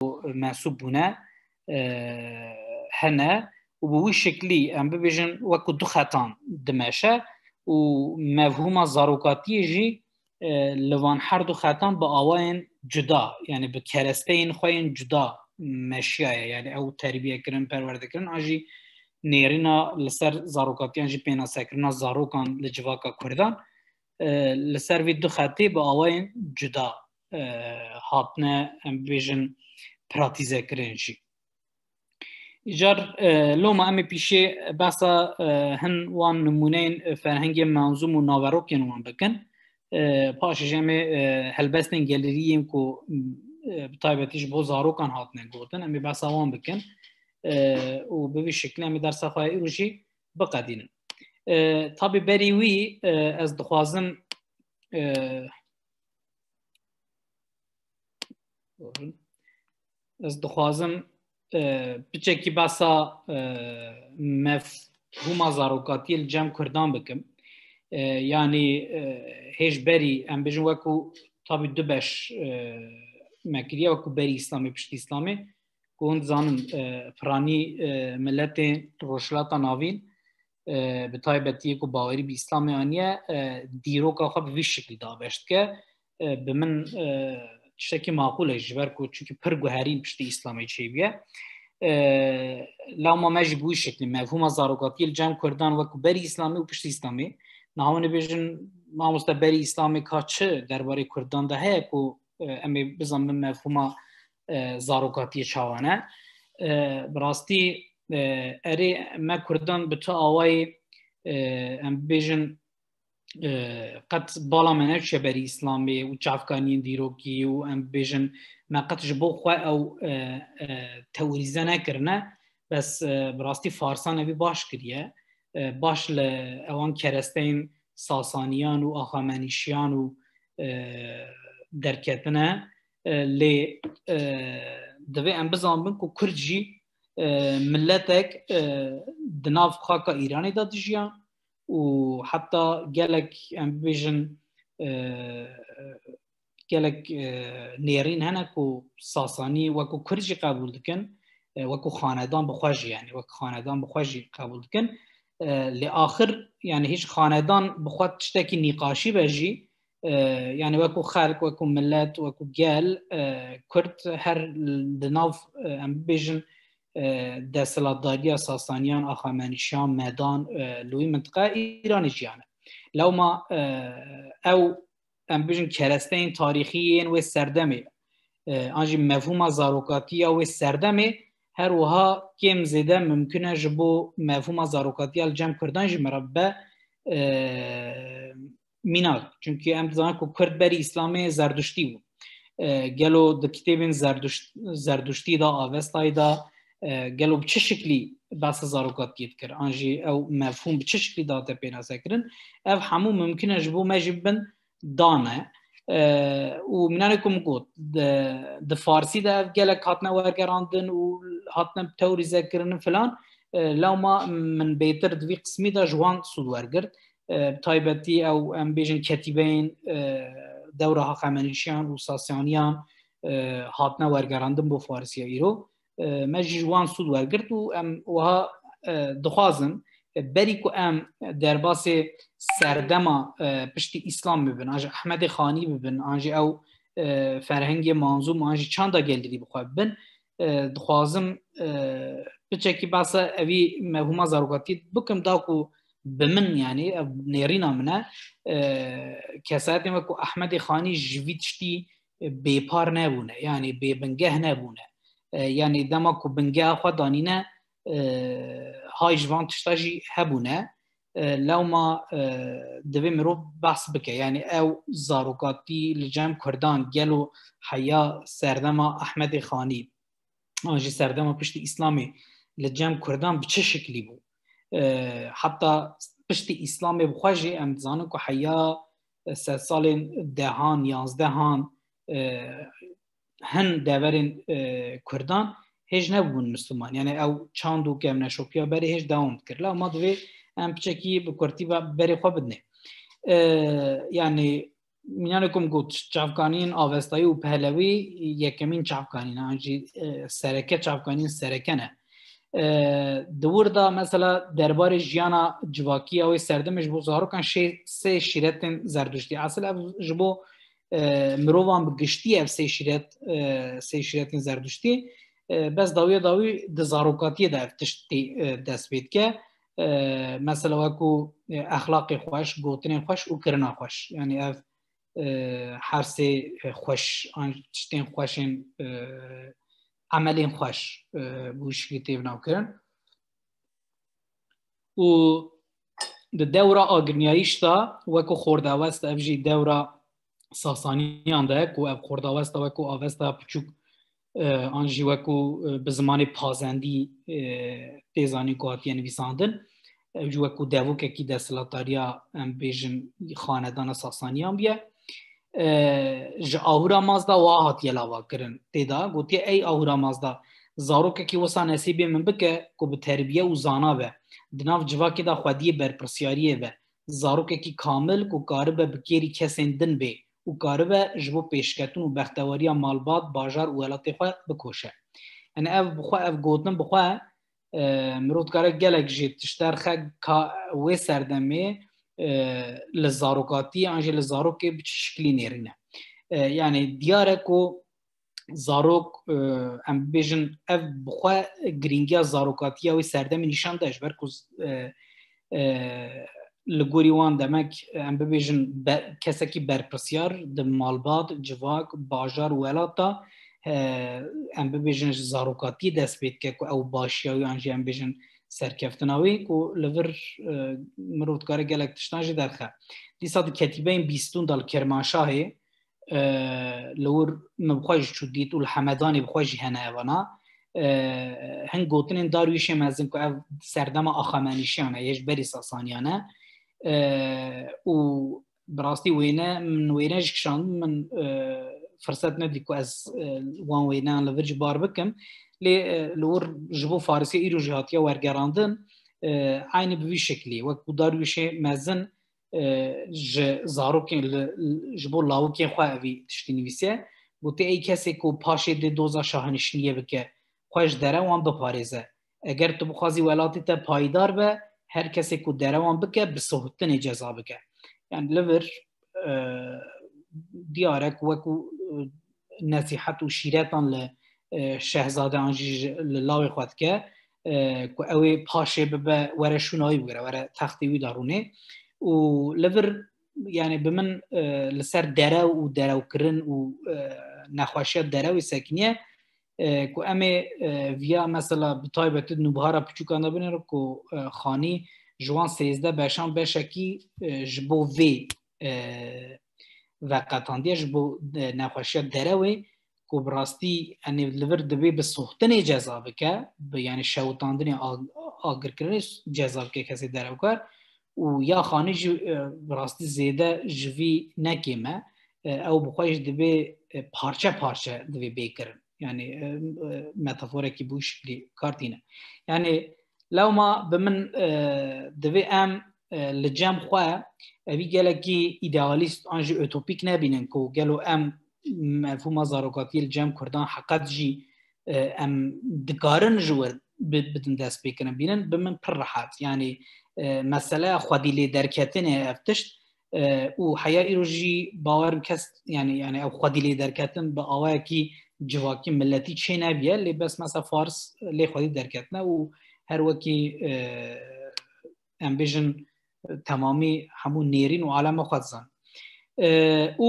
محسوب بونه هنه و به وی شکلی ام ببیجن وکو دو خطان دمشه و مفهوم زاروکاتی جی لوان هر دو خطان با آواین جدا یعنی به کرستین خوین جدا مشیه یعنی او تربیه کرن پرورده کرن آجی نیرینا لسر زاروکاتیان جی پینا سکرنا زاروکان لجواکا کردان لسر وی دو خطی با آواین جدا هاتنه ام بیجن پراتیزه کرن جی جار لو ما امی پیشه بحثا هن وان نمونین فرهنگ منظوم و ناوروکین وان بکن پاش جمع هلبستن گلریم که بطایبتیش بو زاروکان هاتنه گوتن امی بحثا وان بکن و به شکلی امی در صفحه ایروشی بقدینن طبی بریوی از دخوازم بچکی بسا مفهوم زاروکاتی الجمع کردان بکم یعنی هیچ بری ام بجن وکو طبی دو بش مکریه وکو بری اسلامی پشت اسلامی که هند زانن فرانی ملت روشلاتا ناوین به طایبتیه که باوری بی اسلامی آنیه دیرو که خواه به ویش شکلی دابشت که به من شکی معقوله جبر که چونکه پرگو هرین پشت اسلامی چه بیه لو ما مجی بوی شکلی مفهوم زاروکاتی الجمع کردن وکو بری اسلامی و پشت اسلامی نهاونه بیجن ما مسته بری اسلامی که چه درباره کردان ده هی که امی بزن من مفهوم زاروکاتی چاوانه براستی اری ما کردان به تو آوای ام بیجن قد بالا منه چه بری اسلامی و چافکانین دیروکی و ام بیجن ما قدش بو خواه او توریزه نکرنه بس براستی فارسان نبی باش کریه باش اوان کرستین ساسانیان و آخامنشیان و درکتنه لی دوی ام بزن بین که کرجی ملتک دناف خاکا ایرانی داد جیان و حتی گلک ام بیجن گلک نیرین هنه که ساسانی وکو کرجی قبول دکن وکو خاندان بخواجی یعنی وکو خاندان بخواجی قبول دکن لآخر یعنی هیچ خاندان بخواد تشتکی نقاشی بجی یعنی وکو خلق وکو ملت وکو گل کرد هر دناف ام بیجن دستلاتداری ساسانیان آخامنشیان میدان لوی منطقه ایرانی جیانه لو ما او ام بیجن کرستین تاریخیین و سردمه آنجی مفهوم زاروکاتی و سردمه هر وها کم زیده ممکنه جبو مفهوم زاروکاتی الجمع کردن جی مربع مینال چونکه ام دزانه که کرد بری اسلامی زردشتی بود گلو د کتابین زردشتی دا آوستای دا گلو بچه شکلی بحث زاروکاتیت کر آنجی او مفهوم بچه شکلی داده پیناسه کرن او همو ممکنه جبو مجیبن دانه و منانه کم گود د فارسی دا گلک هاتنه ورگراندن و هاتنه توریزه کرن فلان لو ما من بیتر دوی قسمی دا جوان سود ورگرد تایبتی او ام بیجن کتیبین دوره هاخامنشیان و ساسانیان هاتنه ورگراندن بو فارسی ایرو مجی جوان سود ورگرد و ام وها دخوازن بری که ام در باس سردما پشتی اسلام ببین آنجا احمد خانی ببین آنجا او فرهنگ منظوم آنجا چند دا گلدری بخواه ببین دخوازم بچه باسا اوی مفهوم زاروکاتی بکم دا که بمن یعنی نیرینا منه کسایت نمه که احمد خانی جویدشتی بیپار نبونه یعنی بیبنگه نبونه یعنی دما که بنگه خود دانینه های جوان تشتاجی هبونه لو ما دوی مرو بحث بکه یعنی او زاروکاتی لجمع کردان گلو حیا سردما احمد خانی آنجی سردما پشت اسلامی لجمع کردان بچه شکلی بود حتی پشت اسلامی بخواجی امتزانه که حیا 3 سال دهان 11 هن دورین کردان هیچ نبود مسلمان یعنی او چاندو که ام نشوپیا بری هیچ داوم کرد لا ما دوی ام بچکی بکرتی و بری خواه بدنه یعنی میانکم گوت چافکانین آوستایی و پهلوی یکمین چافکانین آنجی سرکه چافکانین سرکه نه دور دا مثلا دربار جیانا جواکی اوی سردمش بو زاروکان سه شیرتن زردشتی اصلا جبو مروان بگشتی اف سه شیرتن زردشتی بس داوی دزاروکاتی دا افتشتی دست بید که مثلا وکو اخلاق خوش گوتن خوش و کرنا خوش یعنی اف هر سه خوش تشتین خوشین عملین خوش بوشکی تیب ناو کرن و د دوره آگرنیایش دا وکو خورداوست اف جی دوره ساسانیان دا کو اف خورداوست وکو آوستا پچوک آنجی وکو به زمان پازندی تیزانی که هاتیه نویساندن جو وکو دوو که کی دستلاتاریا ام بیجن خاندان ساسانیان بیه ج آهورا مازدا و هاتیه لاوا کرن تیدا گوتی ای آهورا مازدا زاروکه کی وسا نصیبی من بکه که به تربیه و زانا به دناف جواکی دا خودی برپرسیاریه به زاروکه کی کامل که کاربه بکیری کسین دن به و کاربه جبو پیشکتون و بختواری مالبات باجار و ولات خواه بکوشه یعنی اف بخواه اف گوتن بخواه مرود کاره گلک جید تشتر خواه وی سردمه لزاروکاتی انجی لزاروکی بچه شکلی نیرینه یعنی دیاره که زاروک ام بیجن اف بخواه گرینگیا زاروکاتی وی سردمه نشان داشت برکوز لگوری وان دمک ام ببیجن کسی که برپرسیار د مالبات جواک باجار ولاتا ام ببیجن زاروکاتی دست بید که او باشیاوی انجی ام بیجن سرکفتناوی که لور مرودکار گلک تشتانجی درخه دیسا د کتیبه این بیستون دال کرمانشاهی لور مبخواج چودیت و الحمدانی بخواجی هنه اوانا هنگ گوتنین دارویشه مزن که او سردم آخامنیشیانه یش بری ساسانیانه و براستی وینه من وینه جکشان من فرصت ندی که از وان وینه لورج بار بکم لور جبو فارسی ایرو جهاتیه ورگراندن عینی بوی شکلی وکو دارویشه مزن زاروکین جبو لاوکین خواه اوی تشتی نویسه گوته ای کسی که پاشه ده دوزا شاهنشنیه بکه خوش دره وان بپارزه اگر تو بخوازی ولاتی تا پایدار به هر کسی که دره وان بکه بسهوتن جزا بکه یعنی لور دیارک وکو نصیحت و شیرتان لشهزاده آنجی لاوی خود که اوی پاشه ببه وره شونایی بگره وره تختیوی دارونه و لور یعنی بمن لسر دره و دره و کرن و نخواشی دره و سکنیه که امی ویا مثلا بطایبت نوبهارا پچوکانده بینه رو که خانی جوان 13 بشان بشکی جبو وی وقتاندیه جبو نخواشی دره وی که براستی یعنی لور دبی به سوختن جزا بکه یعنی شوتاندن آگر کرن جزا بکه کسی دره بکر و یا خانی براستی زیده جوی نکیمه او بخواهش دبی پارچه پارچه دبی بیکرن yani metaforeki bu şekli kartine. Yani لو ما بمن دوی ام لجام خواه اوی گلکی ایدئالیست آنجی اوتوپیک نبینن که گلو ام مفهوم زاروکاتی لجام کردان حقیقت جی ام دکارن جور بدن دست بکنن بینن بمن پر راحت يعني مسألة خودی لی درکتنه افتشت و حیا ایرو جی باور کس يعني او خودی لی درکتن با آوه کی جواکی ملتی چه نبیه لی بس مثلا فارس لی خودی درکتنه و هر وکی امبیژن تمامی همون نیرین و عالم خود زن و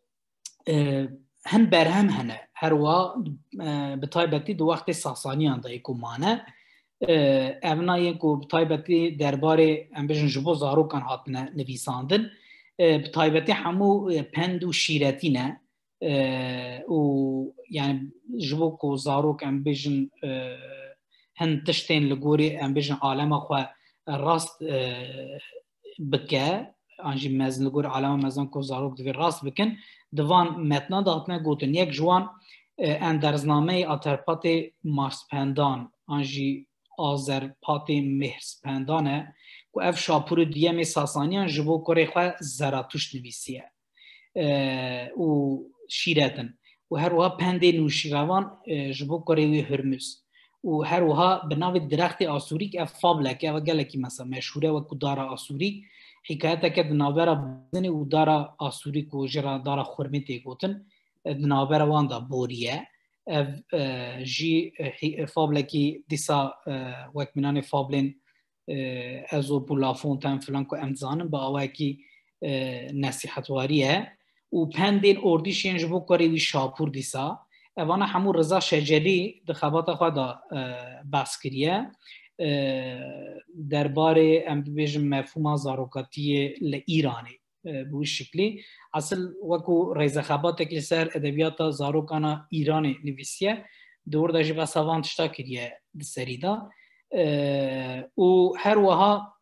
هن برهم هنه هر وا بطایبتی دو وقت ساسانیان دا ایکو مانه اونا یکو بطایبتی دربار امبیژن جبو زاروکان هاتنه نویساندن بطایبتی همو پند و شیرتی نه و يعني جبوكو زاروك ام بيجن هن تشتين لغوري ام بيجن عالم خو راست بكا انجي مزن لغور عالم مزن كو زاروك دي راست بكن دوان متنا داتنا گوتن یک جوان اندرزنامه اترپات مارسپندان انجي آذرپات مهرسپندانه کو اف شاپور دیه می ساسانیان جبو کوری خو زراتوش نویسیه و شیرتن و هر وها پند نوشیروان جبو کاری هرمز و هر وها بناو درخت آسوریک اف فابلک او گلکی مثلا مشهوره و کو دارا آسوریک حکایت که دنابرا بزنی و دارا آسوریک و جرا دارا خورمی تیگوتن دنابرا وان دا بوریه جی فابلکی دیسا وک منان فابلین ازو بولافونتن فلان کو امزانن با اوکی نصیحتواریه و پندین اردیشین جبو کاری وی شاپور دیسا اوانا همو رضا شجری دخبات خود بحث کریه درباره ام ببیجم مفهوم زاروکاتی لایرانی بوی شکلی اصل وکو ریزه خباته که سر ادبیات زاروکانا ایرانی نویسیه دور دا جبه سوان تشتا کریه دسری دا و هر وها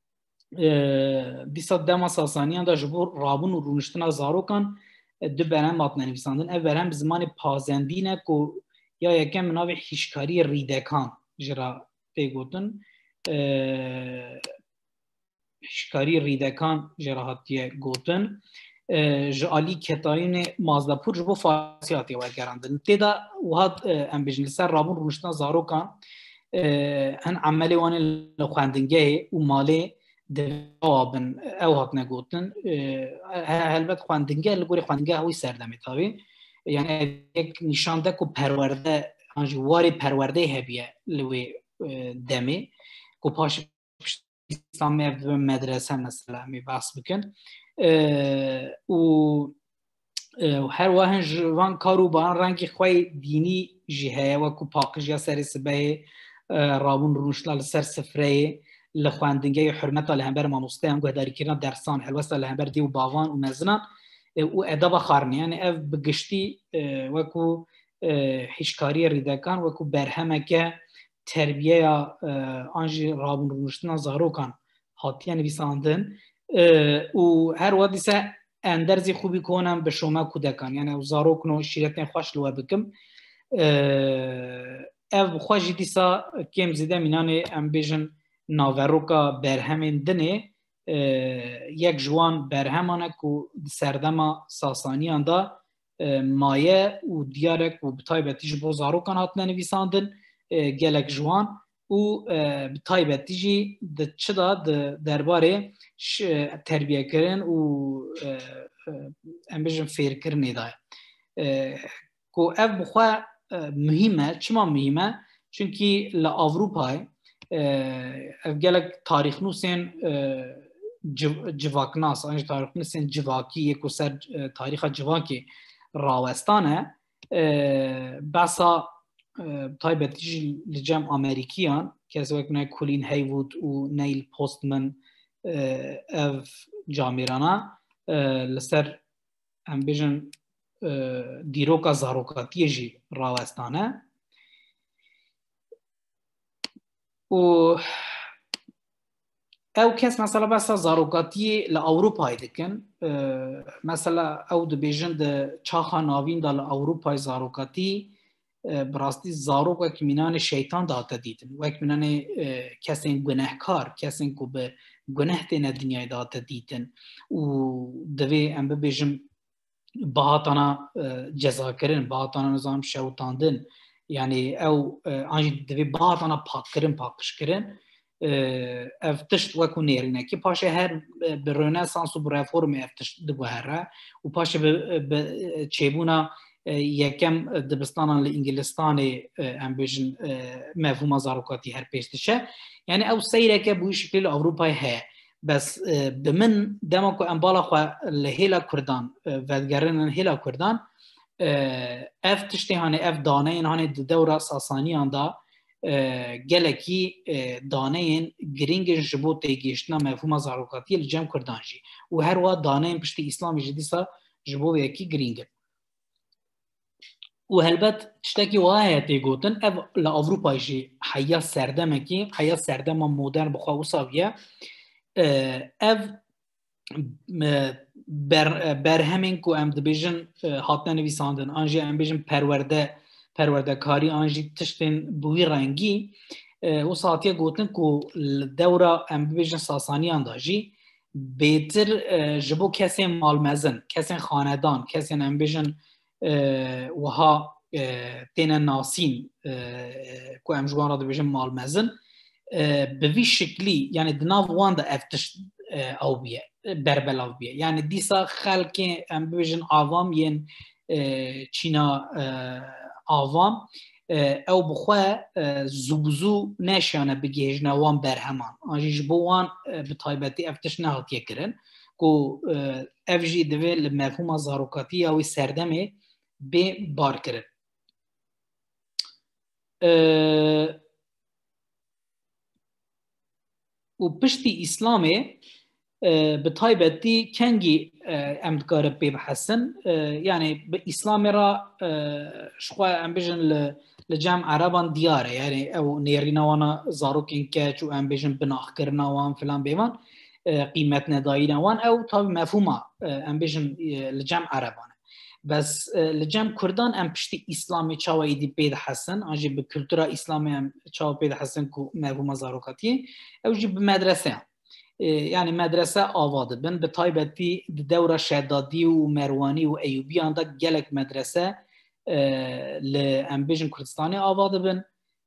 دیسا دما ساسانیان دا جبو رابون و رونشتنا زاروکان دو برهم ماتنه نویساندن او برهم زمان پازندینه که یا یکم مناوی حیشکاری ریدکان جرا پیگوتن حیشکاری ریدکان جرا هاتیه گوتن جعالی کتاین مازدپور جبو فارسیاتی وگراندن تیدا وهاد ام بجن لسر رابون رونشتنا زاروکان هن عملی وان لخواندنگه و مالی دوابن او هات نگوتن هلبت خواندنگه لگوری خواندنگه هوی سردمی تابی یعنی یک نشانده که پرورده انجی واری پرورده هبیه لوی دمی که پاش اسلامی مدرسه مثلا می بحث بکن و هر واهن جوان کارو با رنگی خوی دینی جهه و که پاکش یا سر سبه رابون رونشتنا لسر سفره لخواندنگه حرمتا لهمبر ماموسته هم گهداری کردن درسان حلوستا لهمبر دی و باوان و مزنان و اداب خارنی یعنی اف بگشتی وکو حشکاری ریدکان وکو برهمه که تربیه آنجی رابون رونشتنا زاروکان حاتیه نویساندن و هر وقت دیسه اندرزی خوبی کنم به شما کودکان یعنی زاروکنو شیرتن خوش لوه بکم اف خوشی دیسا کم زیده مینانه ام بیجن ناوروکا برهمین دنه یک جوان برهمانه که سردما ساسانیان دا مایه و دیارک و بطایبتیج بو زاروکان هاتنه نویساندن گلک جوان و بطایبتیجی چه دا درباره تربیه کرن و ام بیجن فیر کرنی دای که اف بخواه مهمه چما مهمه چونکی لأوروپای گلک تاریخ نوسین جواکناس آنج تاریخ نوسین جواکی یک سر تاریخ جواکی راوستانه بسا تایبتیج لجم امریکیان کسی وقت نه کولین هیوود و نیل پوستمن اف جامیرانا لسر هم بیجن دیروکا زاروکاتی جی راوستانه و او کس مثلا بس زاروکاتی لأوروپای دکن مثلا او دو بیجن ده چاخا ناوین ده لأوروپای زاروکاتی براستی زاروک وک منان شیطان داتا دیدن وک منان کسین گناهکار کسین که به گناه تینه دنیای داتا دیدن و دوی ام ببیجم باهاتانا جزا کرن باهاتانا نظام شوتاندن یعنی او آنجی دوی باهاتانا پاک کرن پاکش کرن افتشت وکو نیرینه که پاشه هر به رنسانس و به رفورم افتشت دبو هره و پاشه به چیبونا یکم دبستانا لانگلستان ام بیجن مفهوم زاروکاتی هر پیشتشه یعنی او سیره که بوی شکل اوروپای هه بس بمن دماکو انبالا خواه لحیلا کردان ودگرن هیلا کردان افتشتی هانه اف دانه این هانه دورا ساسانی هانده گلکی دانه این گرینگ جبو تیگیشتنا مفهوم زاروکاتی لجم کردان جی و هر وقت دانه این پشتی اسلامی جدیسا جبو یکی گرینگ و هلبت تشتکی واهی تیگوتن اف لأوروپای جی حیا سردمه کی حیا سردمه مدرن بخواه و ساویه اف برهمین کو ام دبیجن هاتنه نویساندن آنجی ام بیجن پرورده کاری آنجی تشتین بوی رنگی و ساعتیه گوتن کو دورا ام بیجن ساسانیان داجی بهتر جبو کسی مالمزن کسی خاندان کسی امبیجن وها تین ناسین که امجوان را دبیجن مالمزن به وی شکلی یعنی دناو وان دا افتش او بیه بربلاو بیه یعنی دیسا خلق امبیجن عوام ین چینا عوام او بخواه زوبزو نشانه بگیج نوان برهمان آنجیش بوان بطایبتی افتش نهاتیه کرن که افجی دوه لمفهوم زاروکاتی اوی سردمه به بار کرن و پشتی اسلامه بطایبتی کنگی امدکار بی بحسن یعنی به اسلام را شخواه امبیجن لجمع عربان دیاره یعنی او نیرینوانا زاروکین که چو امبیجن بناخ کرنوان فلان بیوان قیمت ندایینوان او طاب مفهوم امبیجن لجمع عربانه بس لجمع کردان ام پشتی اسلامی چاوی دی بید حسن آنجی به کلتورا اسلامی ام چاو بید حسن که مفهوم زاروکاتی او جی به مدرسه يعني مدرسة آواده بن بطایبتی دورة شدادی و مروانی و ایوبی آنده گلک مدرسة لأمبیجن کردستانی آواده بن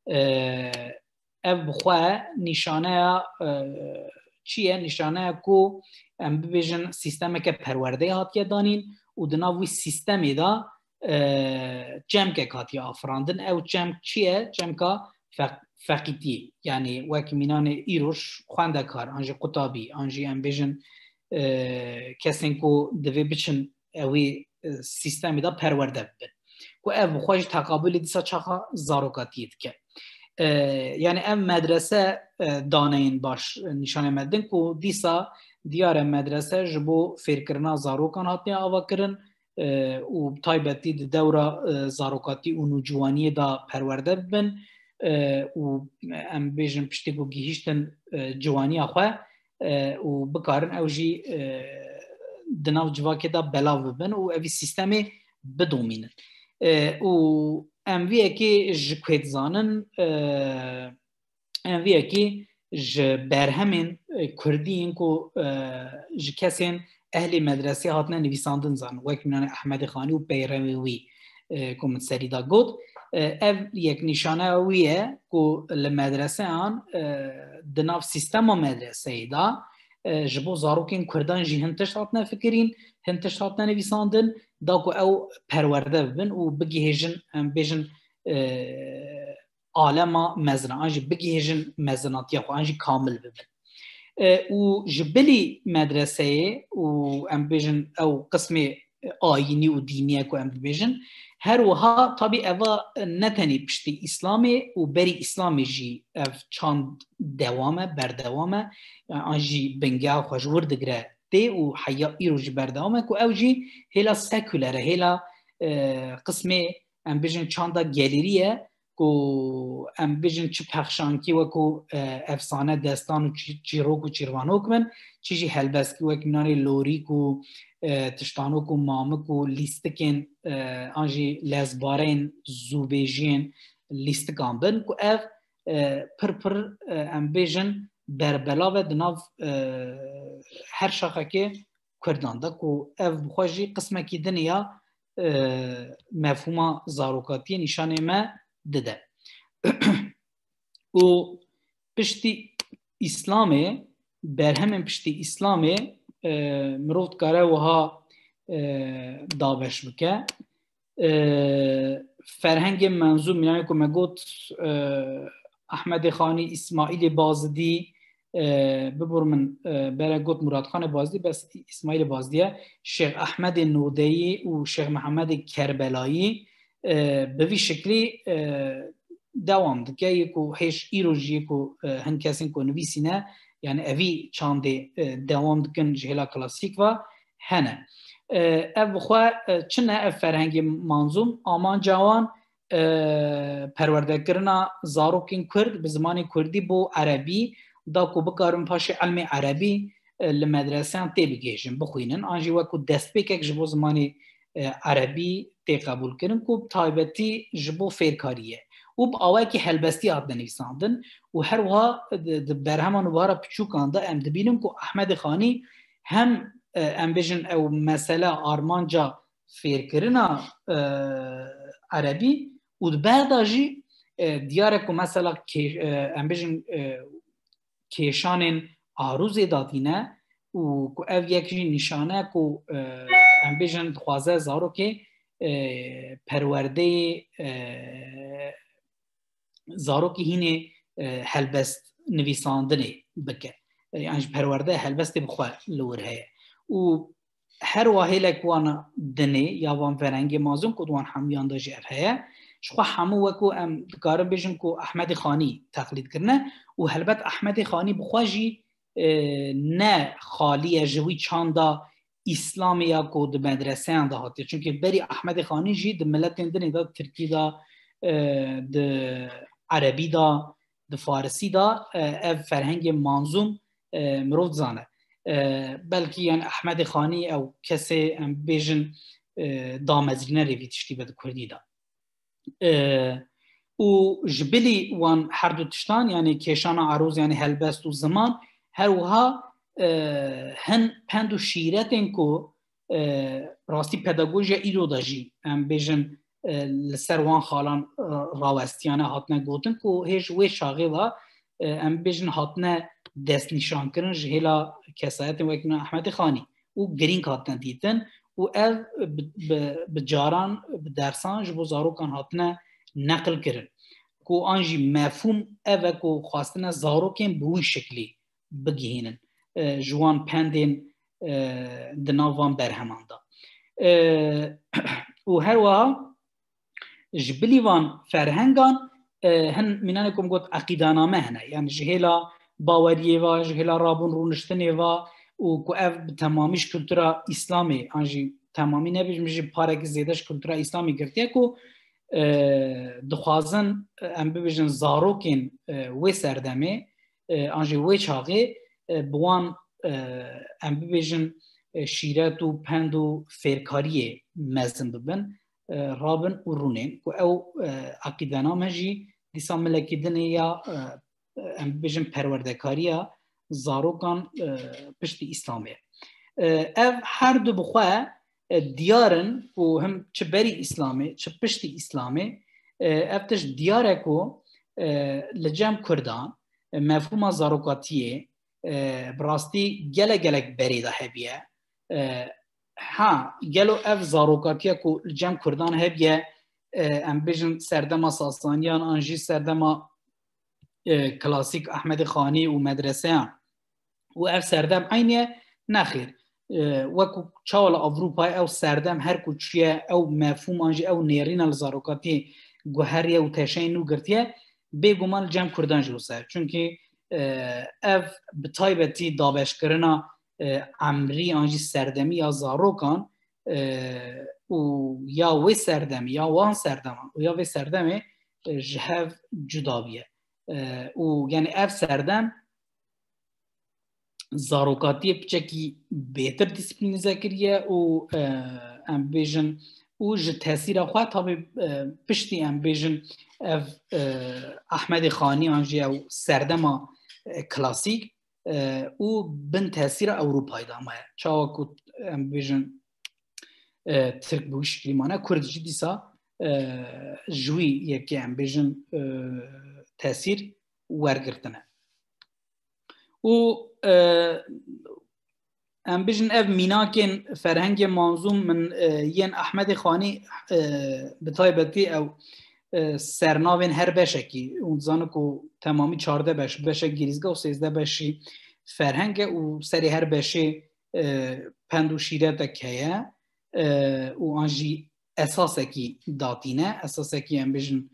او بخواه نشانه چیه؟ نشانه که امبیجن سیستم که پرورده هاتیه دانین و دناوی سیستمی دا جمع که هاتیه آفراندن او جمع چیه؟ جمع که فقیتی یعنی وکی مینان ایروش خوانده کار آنجی قطابی آنجی امبیجن کسین که دوی بچن اوی سیستمی دا پرورده ببن که او خواهش تقابلی دیسا چاقا زاروکاتیت که یعنی ام مدرسه دانین باش نشانه مدن که دیسا دیار مدرسه جبو فیرکرنا زاروکان هاتنی آوا کرن و تایبتی دوره زاروکاتی و نوجوانی دا پرورده ببن و ام بیجن پشتی کو گیهشتن جوانی خواه و بکارن او جی دناو جواکی دا بلاو ببن و اوی سیستمی بدومینن و ام وی اکی جکوید زانن ام وی اکی ج برهمین کردین کو ج کسین اهل مدرسه هاتنه نویساندن زان وک منان احمد خانی و بیروی کومن سری دا گود اف یک نشانه اویه که لمدرسه آن دناف سیستم مدرسه دا جبو زاروکین کردان جی هنتش هاتنه فکرین هنتش هاتنه نویساندن دا که او پرورده ببن و بگیهجن بیجن عالم مزنه آنجی بگیهجن مزناتی خو آنجی کامل ببن و جبلی مدرسه و ام بیجن او قسم آینی و دینیه که ام بیجن هر وها طبی اوا نتنی پشتی اسلامی و بری اسلامی جی اف چاند دوامه بردوامه آنجی بنگاه خوش وردگره تی و حیا ایرو جی بردوامه که او جی هلا سکولره هلا قسمه ام بیجن چاندا گلیریه که ام بیجن چه پخشانکی و که افسانه دستان و چیروک و چیروانوک من چیجی هلبسکی و کنانی لوریک و تشتانوک و مامک و لیستکین آنجی لزبارین زوبیجین لیستکان بن که اف پر ام بیجن بربلاوه دناو هر شاخه که کردان ده که اف بخواجی قسمه که دنیا مفهوم زاروکاتی نشانه ما دده و پشتی اسلامه برهم پشتی اسلامه مروت کاره وها داوش بکه فرهنگ منظوم میانه که مگوت احمد خانی اسماعیل بازدی ببر من برای گوت مراد خان بازدی بس اسماعیل بازدیه شیخ احمد نودهی و شیخ محمد کربلایی به وی شکلی دوام دکه یکو هیچ ایروژی یکو هن کسین که نویسینه یعنی اوی چانده دوام دکن جهلا کلاسیک و هنه او بخواه چنه اف فرهنگ منظوم آمان جوان پرورده کرنا زاروکین کرد به زمان کردی بو عربی دا کو بکارم پاش علم عربی لمدرسه تی بگیشن بخوینن آنجی وکو دست بکک جبو زمان عربی تی قبول کرن کو تایبتی جبو فیرکاریه و با آوای که هلبستی هات نویساندن و هر وها برهمان وارا پچوکان دا ام دبینم که احمد خانی هم ام بجن او مسئله آرمانجا فیرکرنا عربی و دبردا جی دیاره که مثلا ام بجن کیشان آروز دادینه و که او یکی نشانه که ام بجن خوازه زارو که پرورده زارو که هینه هلبست نویساندنه بکه یعنی پرورده هلبست بخواه لور هیه و هر واحد لکوان دنه یا وان فرنگ مازم کدوان همیان دا جر هیه شخوا همو وکو ام دکارم بیشن که احمد خانی تقلید کرنه و هلبت احمد خانی بخواه جی نه خالی جوی چاندا اسلامی یا کو د مدرسه انده هاتی چونکه بری احمد خانی جی د ملت دنی دا ترکی دا د عربی دا د فارسی دا اف فرهنگ منظوم مروف زانه بلکه یعنی احمد خانی او کسی بیژن دامزرینه روی تشتی بده کردی دا و جبلی وان هر دو تشتان یعنی کشان عروض یعنی هلبست و زمان هر وها هن پند و شیرتن کو راستی پداگوژیا ایرو داجی ام بیژن لسر وان خالان راوستیانه هاتنه گوتن کو هیچ وی شاغی و ام بیژن هاتنه دست نشان کرن جهلا کسایت وکن احمد خانی و گرین هاتنه دیتن و اف بجاران بدرسان جبو زاروکان هاتنه نقل کرن کو آنجی مفهوم اوه کو خواستنه زاروکن بوی شکلی بگیهنن جوان پندین دناوان برهمان دا و هر وها جبلی وان فرهنگان هن منانه کم گوت عقیدانامه هنه یعنی جهلا باوریه و جهلا رابون رونشتنه و که اف تمامیش کلتورا اسلامی آنجی تمامی نبیش میشه پارک زیدش کلتورا اسلامی گرتیه که دخوازن ام ببیجن زاروکین وی سردمه آنجی وی چاقه بوان ام ببیجن شیرت و پند و فیرکاری مزن ببن رابن و رونین که او عقیدنامه جی دیسا ملکی دنه یا ام ببیجن پروردکاری زاروکان پشتی اسلامیه او هر دو بخواه دیارن که هم چه بری اسلامی چه پشتی اسلامی افتش دیاره که لجم کردان مفهوم زاروکاتیه براستی گلک بری ده هبیه ها گلو اف زاروکاتیه که لجم کردان هبیه ام بیجن سردما ساسانیان آنجی سردما کلاسیک احمد خانی و مدرسه و اف سردم عینیه نخیر وکو چاول اوروپای او سردم هر کوچیه او مفهوم آنجی او نیرین الزاروکاتی گوهریه و تشین نو گرتیه بگومان جمع کردن جلوسه چونکه اف بطایبتی دابش کرنا عمری آنجی سردمی یا زاروکان و یا وی سردمی یا وان سردم و یا وی سردمی جهو جدابیه و یعنی اف سردم زاروکاتی بچکی بهتر دیسپلینیزه کریه و ام بیژن و ج تاثیر خواهد تا پشتی ام بیژن احمد خانی آنجی او سردما کلاسیک و بن تاثیر اروپایی دامه چاوا که ام بیژن ترک بوش کلیمانه کردجی دیسا جوی یکی ام بیژن تاثیر ورگرتنه و ام بیژن اف میناکن فرهنگ منظوم من ین احمد خانی بطایبتی او سرناوین هر بشکی اون زانو که تمامی 14 بشه گریزگاه و 13 بشی فرهنگ و سری هر بشه پند و شیرت که و آنجی اساسکی داتینه اساسکی ام بیژن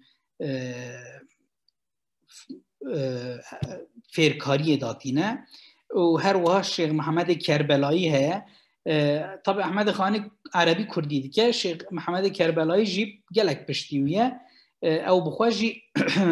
فیرکاری داتینه و هر وها شیخ محمد کربلایی هست طبعا احمد خانی عربی کردی که شیخ محمد کربلایی جیب گلک پشتیویه او بخواجی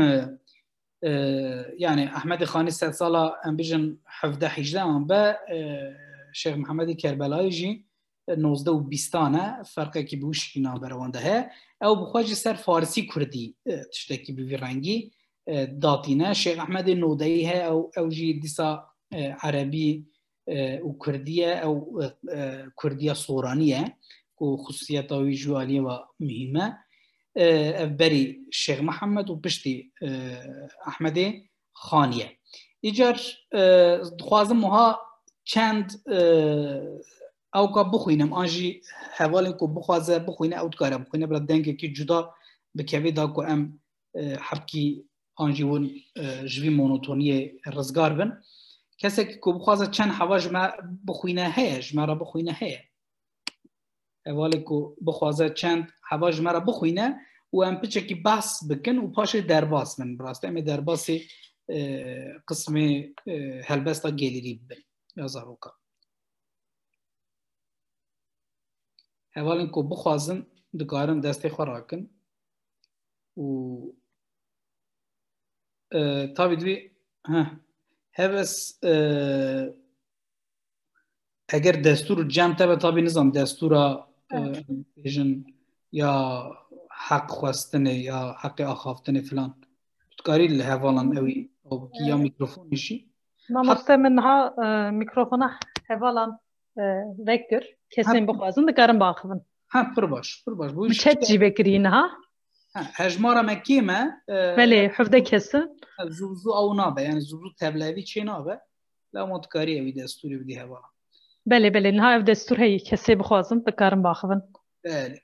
يعني احمد خانی 100 ساله ام بیژن 17 18 ام با شیخ محمد کربلایی جی 19 و 20 فرقه کی بوش کی نابروانده ها او بخواجی سر فارسی کردی تشتکی بی رنگی داتینه شیخ احمد نودایی ها او جی دیسا عربی و کردیه او کردیه سورانیه که خصوصیت اوی جوالیه و مهمه بری شیخ محمد و پشتی احمد خانیه ایجار خوازم مها چند او که بخوینم آنجی حوالی که بخوازه بخوینه او دکاره بخوینه برای دنگه که جدا بکوی دا که ام حبکی آنجی ون جوی مونوتونی رزگار بن کسی که بخوازه چند حوا جمع بخوینه هیه جمع را بخوینه هیه حوالی که بخوازه چند حوا جمع را بخوینه و ام پچه که بحث بکن و پاش درباس من براسته ام درباسی قسم هلبستا گلیری ببین یا زاروکا حوالین که بخوازن دکارن دسته خوراکن و تابی دوی هفس اگر دستور جمع تبه تابی نظام دستور بیجن یا حق خواستنه یا حق آخافتنه فلان دکاری لحوالان اوی او یا میکروفونشی ماموسته منها میکروفونه حوالان وکر kesin بخوازن دکارن باخون پر باش مچت جی بکرین ها هجمارا مکیمه بله حفظه kesin زوزو او نابه یعنی زوزو تبلوی چه نابه لا متکاری اوی دستوری بدی هوا بله نها اف دستور هی کسی بخوازن دکارن باخون بله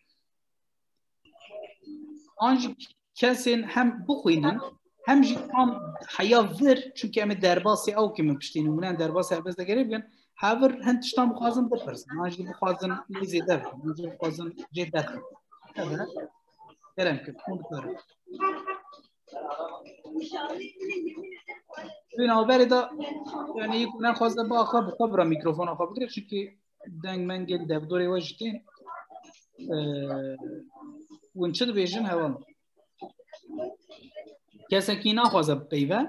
آنجی کسین هم بخوینن هم جی هم حیا ور چونکه ام درباسی او که مپشتین ومنن درباسی هبز دگری بگن هاور هندشتان بخوازن بپرسن آنجی بخوازن لیزی در آنجی بخوازن جد در هذا كلام كده مذكر بنابراین دا یعنی يكون خاصه با خب خبر میکروفون خب بگیره چون دنگ منگل دبدوری وجدین ونشد بیشن هوا کسی کی نخوازه پیوه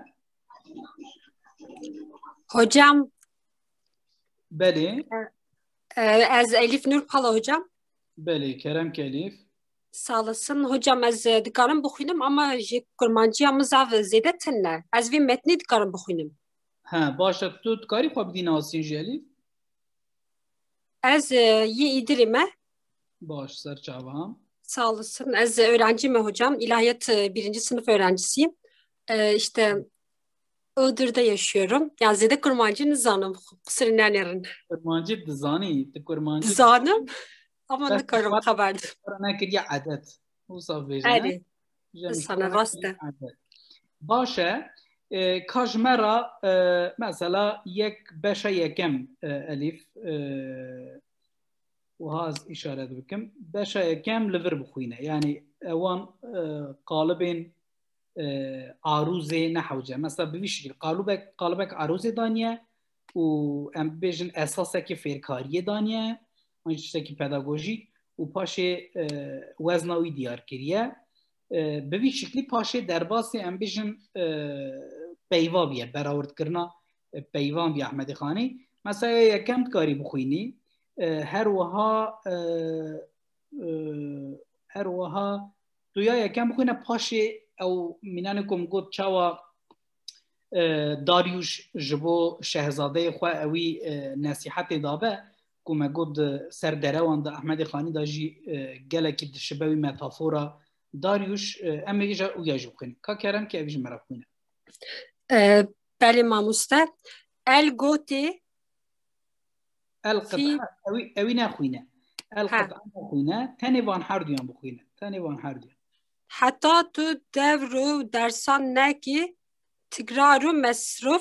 hocam بله az Elif Nur Pala hocam بله kerem kelif sağ olasın hocam az dikarim bixwînim ama ji kurmanciyamı zav zêde tinne ez vê metnê dikarim bixwînim ha başa tu dikarî xwe bidî nasîn ji Elif ez yê İdrî me baş ser çavam sağ olasın ez öğrenciyim hocam ilahiyat 1. sınıf öğrencisiyim işte Iğdır'da yaşıyorum yani zêde kurmancı nizanım kusura nerin kurmancı dizanî tu kurmancı zanım ama dikarim xeberdim ne kiriye adet وصف erê sana rast e باشه کاجمرا مثلا یک بشه یکم الیف و هاز اشاره بکم بشه یکم لور بخوینه یعنی اوان قالبین عروضه نحوجه مثلا بوی شکل قالبک عروضه دانیه و ام بیجن اساسه که فیرکاریه دانیه آنچه که پداگوژی و پاشه وزناوی دیار کریه به وی شکلی پاشه درباسی ام بیجن پیوا بیه براورد کرنا پیوان بی احمد خانی مثلا یکم کاری بخوینی هر وها دویا یکم بخوینه پاشه او مینانکم گفت چاوا داریوش جبو شهزاده خواه اوی نصیحت دابه کما گفت سر دروان دا احمد خانی دا جی گلکی دشبوی متافورا داریوش اما ایجا اویاجو بخوینه که کرم که اویج مرا بخوینه بله ماموسته الگوتی القطعه اوی نخوینه القطعه نخوینه تنوان هر دیان بخوینه تنوان هر دیان حتی تو دور و درسان نکی تکرار و مصرف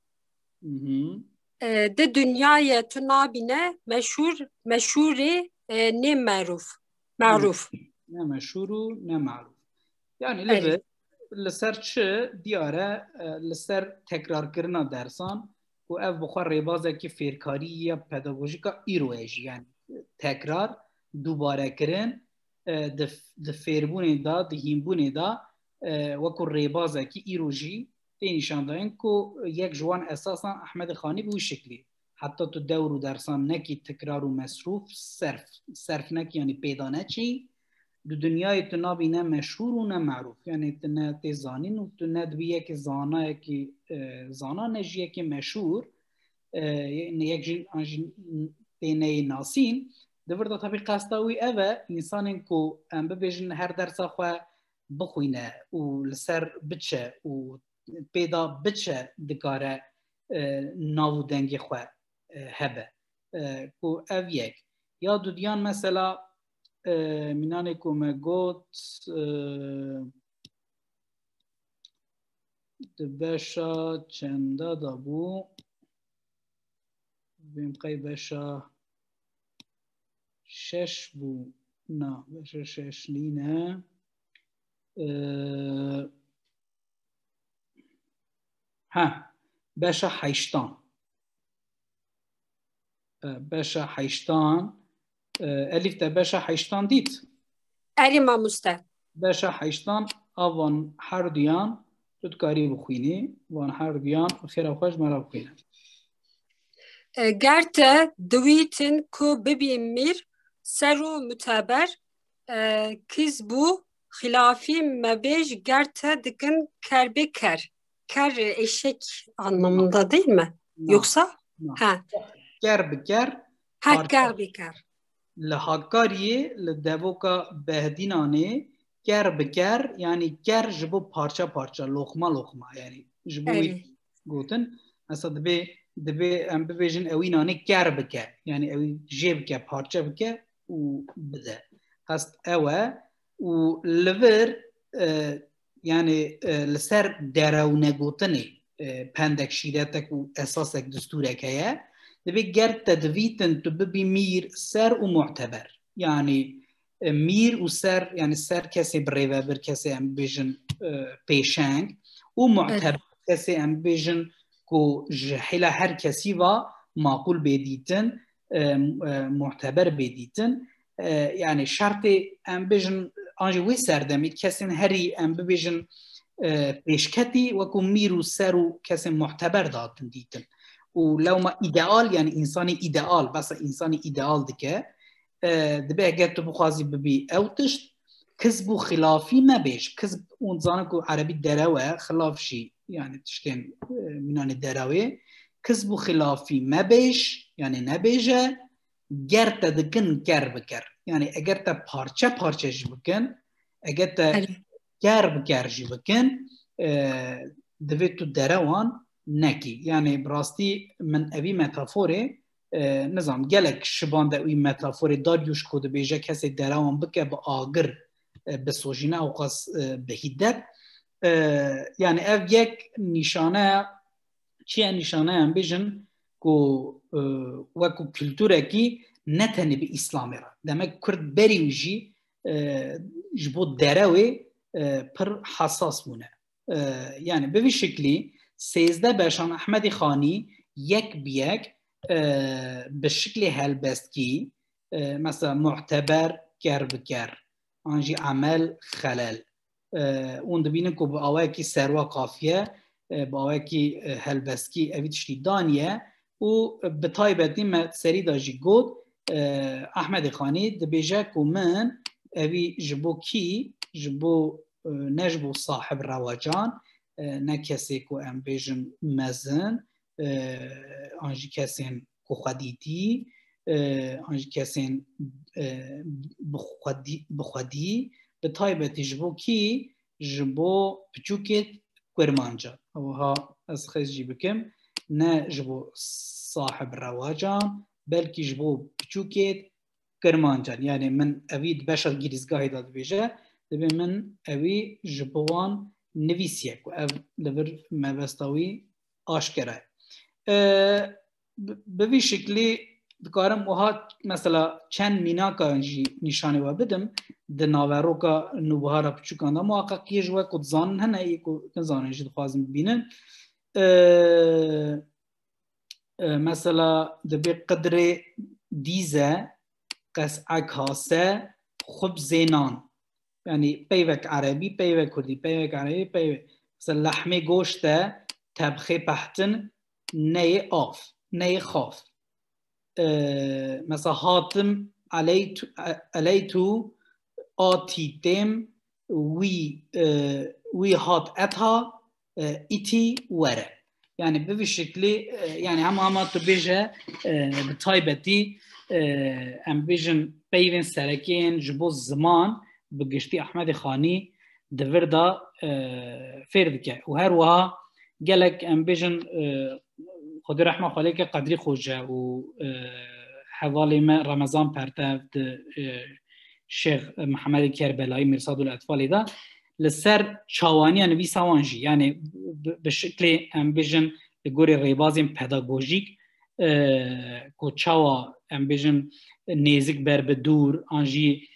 ده دنیای تو نابینه مشهوری نه معروف نه مشهور و نه معروف یعنی لبه لسر چه دیاره لسر تکرار کردن درسان و اف بخور ریبازه که فیرکاری یا پداگوژیکا ایرویش یعنی تکرار دوباره کردن د فیربونه دا د هیمبونه دا وکو ریبازه که ایروژی نشان دادن که یک جوان اساسا احمد خانی به شکلی حتی تو دور و درسان نکی تکرار و مصروف صرف نکی یعنی پیدا نچی دو دنیای تو نابی نه مشهور و نه معروف یعنی تو نه تی زانین و تو نه دویه که زانا نجیه که مشهور یعنی یک جن تینه ناسین دور دا طبی قصداوی اوه انسان که ام ببیجن هر درسا خواه بخوینه و لسر بچه و پیدا بچه دکاره ناو دنگی خواه هبه که او یک یا دو دیان مثلا مینانه که مگوت دبشا چنده دابو بيمقي باشا شش بو نا باشا شش لينا ها باشا حيشتان باشا حيشتان ألف تا باشا حيشتان ديت أري ما مستا باشا حيشتان أوان حرديان تدكاري بخويني وان حرديان خير أخوش مرا بخويني گرته دویتن کو ببینمیر سرو متبر کز بو خلافی مبیج گرته دکن کرbe ker eşek anlamında değil mi? Yoksa? Ha. Ker ker. لحاکاریه لدوکا بهدینانه ker yani ker jibo parça lokma yani jibo goten mesela دبی ام ببیجن اوینانه گر بکه یعنی اوی جیب که پارچه بکه و بده هست اوه و لور یعنی لسر درونه گوتنی پندک شیرتک و اساسک دستورک هیا دبی گر تدویتن تو ببی میر سر و معتبر یعنی میر و سر یعنی سر کسی بریوه بر کسی ام ببیجن پیشنگ و معتبر کسی ام ببیجن کو جهلا هر کسی و معقول بدیتن معتبر بدیتن یعنی شرط ام بجن آنجی وی سردمی کسی هری ام بجن پیشکتی و کو میرو سرو کسی معتبر دادن دیتن و لو ما ایدئال یعنی انسان ایدئال بس انسان ایدئال دکه دبی اگر تو بخوازی ببی اوتشت کذبو خلافی مبیش کذب اون زانه کو عربی دروه خلاف شی yani tişten minane derawe kızbu khilafi mebeş yani nebeje gerte dikin ger biker yani eğer te parça jibikin eğer te ger biker jibikin divê tu derewan nekî yani brastî min evî metaforê nizam gelek şibanda wî metaforê daryûş ku dibêje kesê derewan bike bi agir bi sojîne û qas bi hiddet yani ev yek nişane çiye nişane em bejin ku wekû kültûrekî ne tenê bi İslamê re demek Kurd berî jî ji bo derewê pir hesas bûne yani bi vî şeklî sêzde beşan Ehmedî Xanî yek bi yek bi şeklê helbestkî mesela muhteber ker bi ker an jî emel xelel اون دبینن که با آوایی سروا قافیه با آوایی هلبسکی اوی تشتی دانیه و به تایبتی ما سری داجی گود احمد خانی دبیجه که من اوی جبو کی جبو نجبو صاحب رواجان نه کسی که ام بیجن مزن آنجی کسین که خودیتی آنجی کسین بخودی به تایبتی جبو کی جبو پچوکت کرمانجا اوها از خیزی بکم نه جبو صاحب رواجان بلکی جبو پچوکت کرمانجا یعنی من اوید بشر گیریزگاهی داد بیجه دبی من اوی جبوان نویسیه که او لبر مبستاوی آشکره به وی شکلی دکارم وها مثلا چند میناکا نشانه و بدم ده ناوروکا نوبهارا پچوکانده محقق یه جوه کد زانن هنه ای که زانن جد خوازم ببینن مثلا ده بی قدر دیزه قسعه کاسه خبز نان یعنی پیوک عربی پیوک کردی پیوک عربی پیوک مثلا لحمه گوشته طبخه پهتن نه آف نه خاف مثلا هاتم علیتو آتیتم وی هات اتها ایتی وره يعني بوي شكلي يعني هم تبيجه بتايبتي ام بيجن بيفن سركين جبو الزمان بقشتي احمد خاني دفردا فيردك وهروها قالك ام بيجن خدي رحمه خالك قدري خوجه و حوالي ما رمضان برتاف الشيخ محمد كربلائي مرصاد الاطفال ده لسر چاوانی نوی سوانجی یعنی به شکل امبیژن گوری ریبازیم پداگوژیک کو چاوا امبیژن نیزک بر به دور آنجی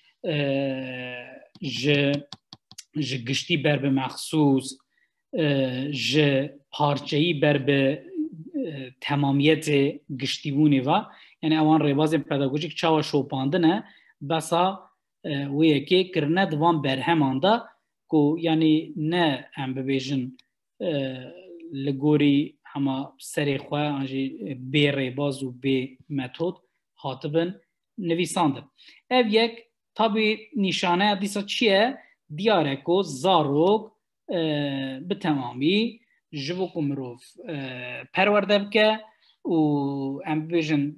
ج گشتی بر به مخصوص ج پارچه‌ای بر به تمامیت گشتیبونی و یعنی اوان ریبازیم پداگوژیک چاوا شوپاندنه بسا وی که کرنه دوام برهمانده کو یعنی نه ام ببیجن لگوری هما سری خواه انجی بی ریباز و بی متود هاتبن نویسانده او یک طبی نشانه دیسا چیه؟ دیاره کو زاروگ به تمامی جبو کو مروف پرورده بکه و ام ببیجن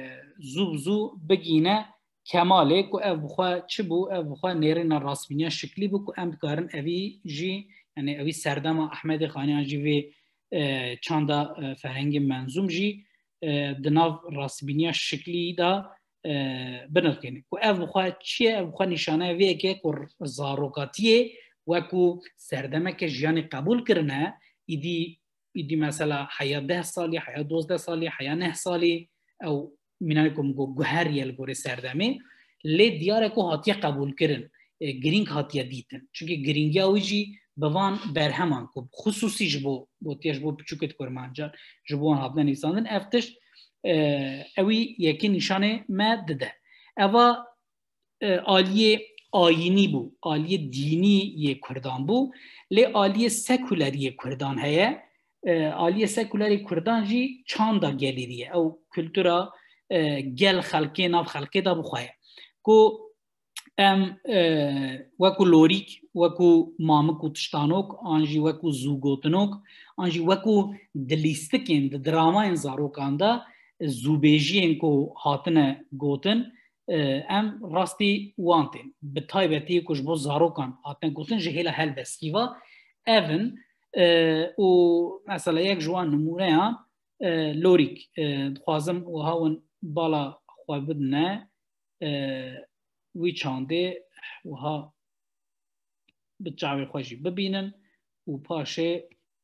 زو بگینه کماله کو اف بخوا چه بو اف بخوا نیرین راسبینیا شکلی بو کو ام کارن اوی جی یعنی اوی سردما احمد خانی جی وی چاندا فرهنگ منظوم جی دناو راسبینیا شکلی دا بنرکن کو اف بخوا چیه اف بخوا نشانه وی که کو زاروکاتیه و کو سردما که جیان قبول کرنه ایدی مثلا حیا 10 سالی حیا 12 سالی حیا 9 سالی او منالكم جوهرية الجوري سردمي لي دياركو هاتيا قبول كرن جرينج هاتيا ديتن چونكي جرينجا ويجي بوان برهمان كو خصوصي جبو بوتياش بو بچوكت كورمانجا جبوان هاتنا نيساندن افتش اوي يكي نشانه ما دده اوا آلية آيني بو آلية ديني يه كردان بو لي آلية سكولاري كردان هيا آلية سكولاري كردان جي چاندا گليريه او كولتورا گل خلقه ناف خلقه دا بخواه کو ام وکو لوریک وکو مامکو تشتانوک آنجی وکو زوگوتنوک آنجی وکو دلیستکین د دراماین زاروکان دا زوبیجین کو هاتنه گوتن ام راستی وانتین به تایبتی کش بو زاروکان هاتنه گوتن جهیل هل بسکیوا اون و مثلا یک جوان نمونه ها لوریک خوازم و هاون بالا خواه بدنه وی چانده و ها بچاوی خوشی ببینن و پاشه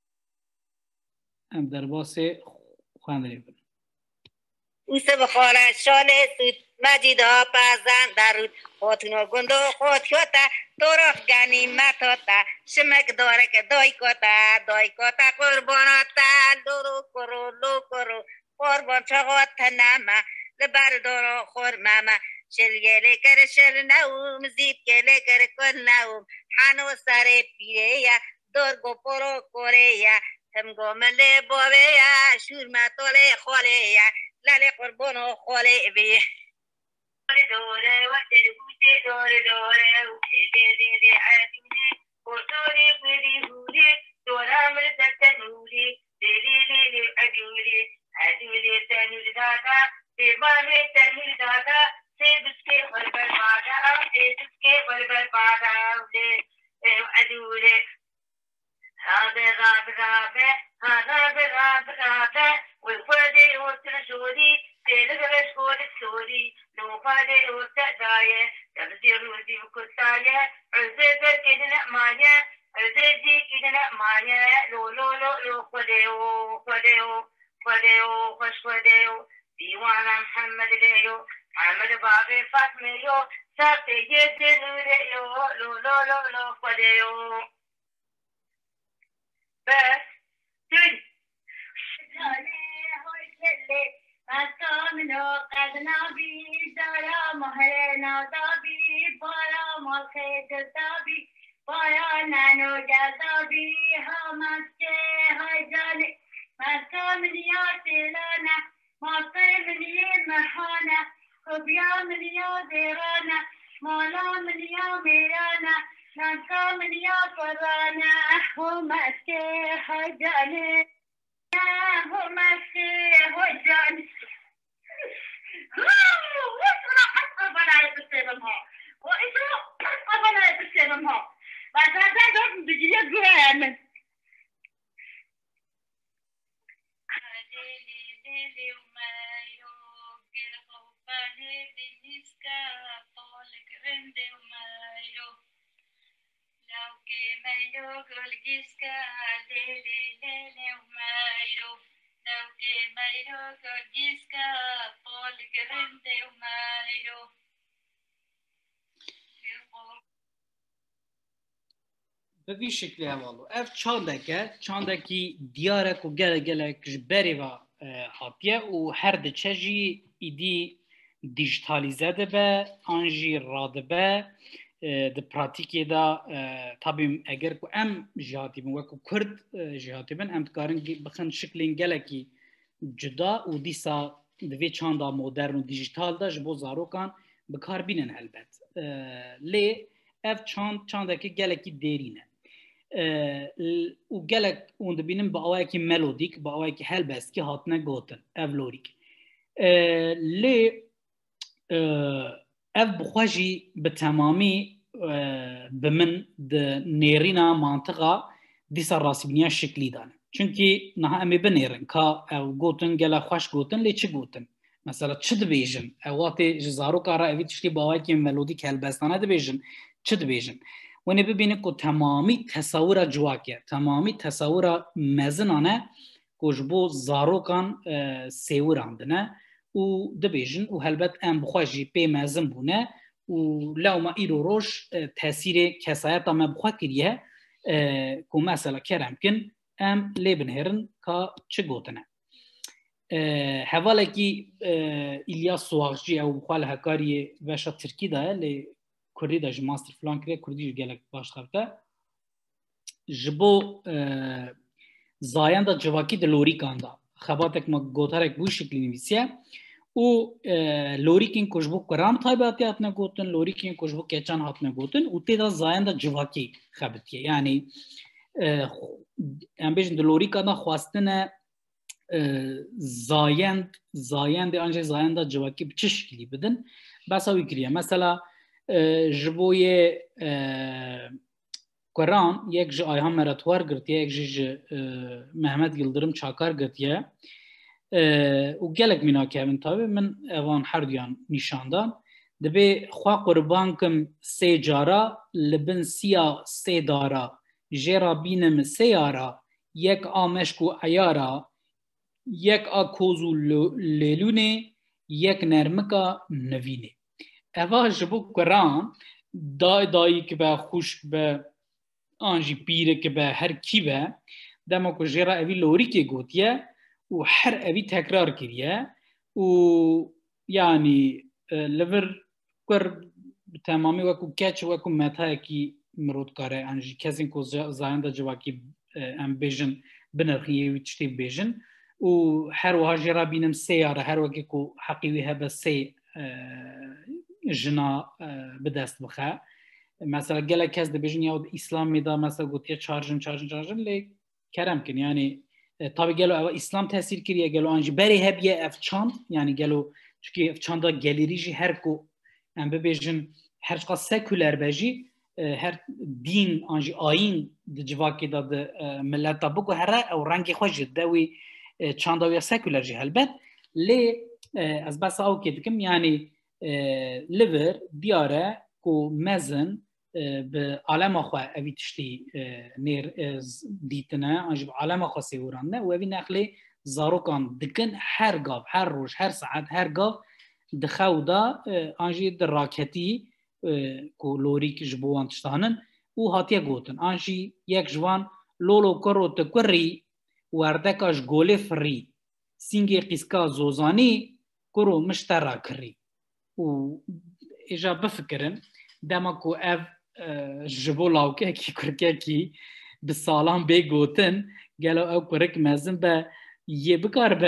ام درباسه خواندنی ببین اوسه بخوره شاله سود مجید ها پزن درود خودتونو گندو خود کتا طرف گنیمت تا شمک داره که دای کتا قرباناتا لورو کرو لو کرو قربان چاقات نما لبر دارو خور ماما شلگله کر شل نوم زید گله کر کن نوم حنو سر پیره یا درگو پرو کوره یا تمگو مله باوه یا شور مطاله خاله یا لال قربانو خاله بی دوره وقت بوده دوره وقت عدونه قرطوری بودی بودی دوره مرتب تنوری لیلی عدولی تنور دادا بیبانه تنور دادا سیبسکه قربان بادا عدولی غابه والفادي والترشودي تلقى شكود السودي لو فادي والتداية تبزير ودي وكتاية عزيزة كدنا مايا عزيزي كدنا مايا لو خديو خش خديو ديوانا محمد ليو محمد باقي فاطمة يو ساقي جيد نوريو لو خديو بس تجي مستامنو قدنا بي دارا مهرنا دابي بارا مخيط دابي بارا نانو جذابي همسكي هاي جاني مستامنيا تلانا ماسه منیه مهانه خبیا منیا دیرانه مالا منیا میرانه نانسا منیا فرانه همسکه حجانه همسکه حجانه وإسرع أسقف على بسيبهم وإسرع أسقف على بسيبهم بعد هذا دون بجيه جوان ليلي وما يوقر خوفاني بنسكا طولك رندي وما يوق لو كما يوقر جسكا ليلي ليلي وما يوق لو كما يوقر جسكا طولك رندي وما يوق به وی شکلی هوالو اف چاندکی دیاره کو گله جبری و هاتیه و هر دچه جی ایدی دیجیتالیزه ده به آنجی راده به ده پراتیکی دا طبیم اگر کو ام جهاتی بن وکو کرد جهاتی بن ام تکارن بخن شکلین گله کی جدا و دیسا دوی چاندا مدرن و دیجیتال دا جبو زاروکان بکار بینن البت لی اف چاندکی گله کی دیرینه و گلک اون دبینم با آوای که ملودیک با آوای که هلبست که هاتنه گوتن اولوریک لی اف بخواجی به تمامی بمن ده نیرینا منطقه دیسا راسی بنیا شکلی دانه چونکی نه امی بنیرن که او گوتن گله خوش گوتن لی چه گوتن مثلا چه دبیجن اواتی جزارو کارا اوی تشتی با آوای که ملودیک هلبستانه دبیجن چه دبیجن ونی ببینید که تمامی تصور جواکه تمامی تصور مزنانه کجبو زاروکان سیوراندنه و دبیجن و هلبت ام بخواجی پی مزن بونه و لو ما ایرو روش تاثیر کسایت ما بخوا کریه که مثلا کرم کن ام لیبن هرن که چه گوتنه حواله کی ایلیاس سواغجی او بخوال هکاری وشا ترکی ده لی کردی داشت ماستر فلان کرد کردی گلک باش خرده جبو زاین دا جواکی ده لوری کاندا خباتک ما گوتارک بوی شکلی نویسیه و لوری کن کجبو کرام تایباتی هاتنه گوتن لوری کن کجبو کچان هاتنه گوتن و تیدا زاین دا جواکی خبتیه یعنی ام بیشن ده لوری کاندا خواستنه زاین ده آنجا زاین دا جواکی بچه شکلی بدن بس هاوی کریه مثلا جبوی قرآن یک جه آیها مراتوار گرتیه یک جه محمد یلدرم چاکار گرتیه و گلک مینا که من تابه من اوان هر دیان نیشاندان دبی خواه قربان کم سی جارا لبن سیا سی دارا جیرا بینم سی یارا یک آمشکو ایارا یک آکوزو لیلونه یک نرمکا نوینه اوا جبو قرآن دایی که به خوش به آنجی پیره که به هر کی به دما کو جرا اوی لوری که گوتیه و هر اوی تکرار کریه و یعنی لور کر تمامی وکو کچ وکو متای کی مرود کاره آنجی کسی کو زاینده جواکی ام بیژن بنرخیه وی چتی بیژن و هر وها جرا بینم سیاره هر وکی کو حقیقی هبه سی جنا بدست بخه مثلا گله کس ده بیجن یا اسلام میده مثلا گوتیه چارجن لی کرم کن یعنی طبعا گلو او اسلام تاثیر کریه گلو آنجی بری هبیه اف چاند یعنی گلو چونکه اف چاندا گلیریجی هر کو ام بیجن هر چقدر سکولر بجی هر دین آنجی آین ده جواکی ده ملت بکو هر او رنگی خوش دوی چاندا ویا سکولر جی هلبت لی از بس او که دکم یعنی لیور دیاره کو مزن به عالم خواه اوی تشتی نیر دیتنه آنجی به عالم خواه سیورانه و اوی نخلی زاروکان دکن هر گاب هر روز هر ساعت هر گاب دخو دا آنجی در راکتی کو لوری که جبوان تشتانن و هاتیه گوتن آنجی یک جوان لولو کرو تکری وردکاش گوله فری سینگی قیسکا زوزانی کرو مشترا کری و ایجا بفکرن دما کو اف جبو لاوکه کی کرکه کی به سالان بگوتن گلو او کرک مزن به یه بکار به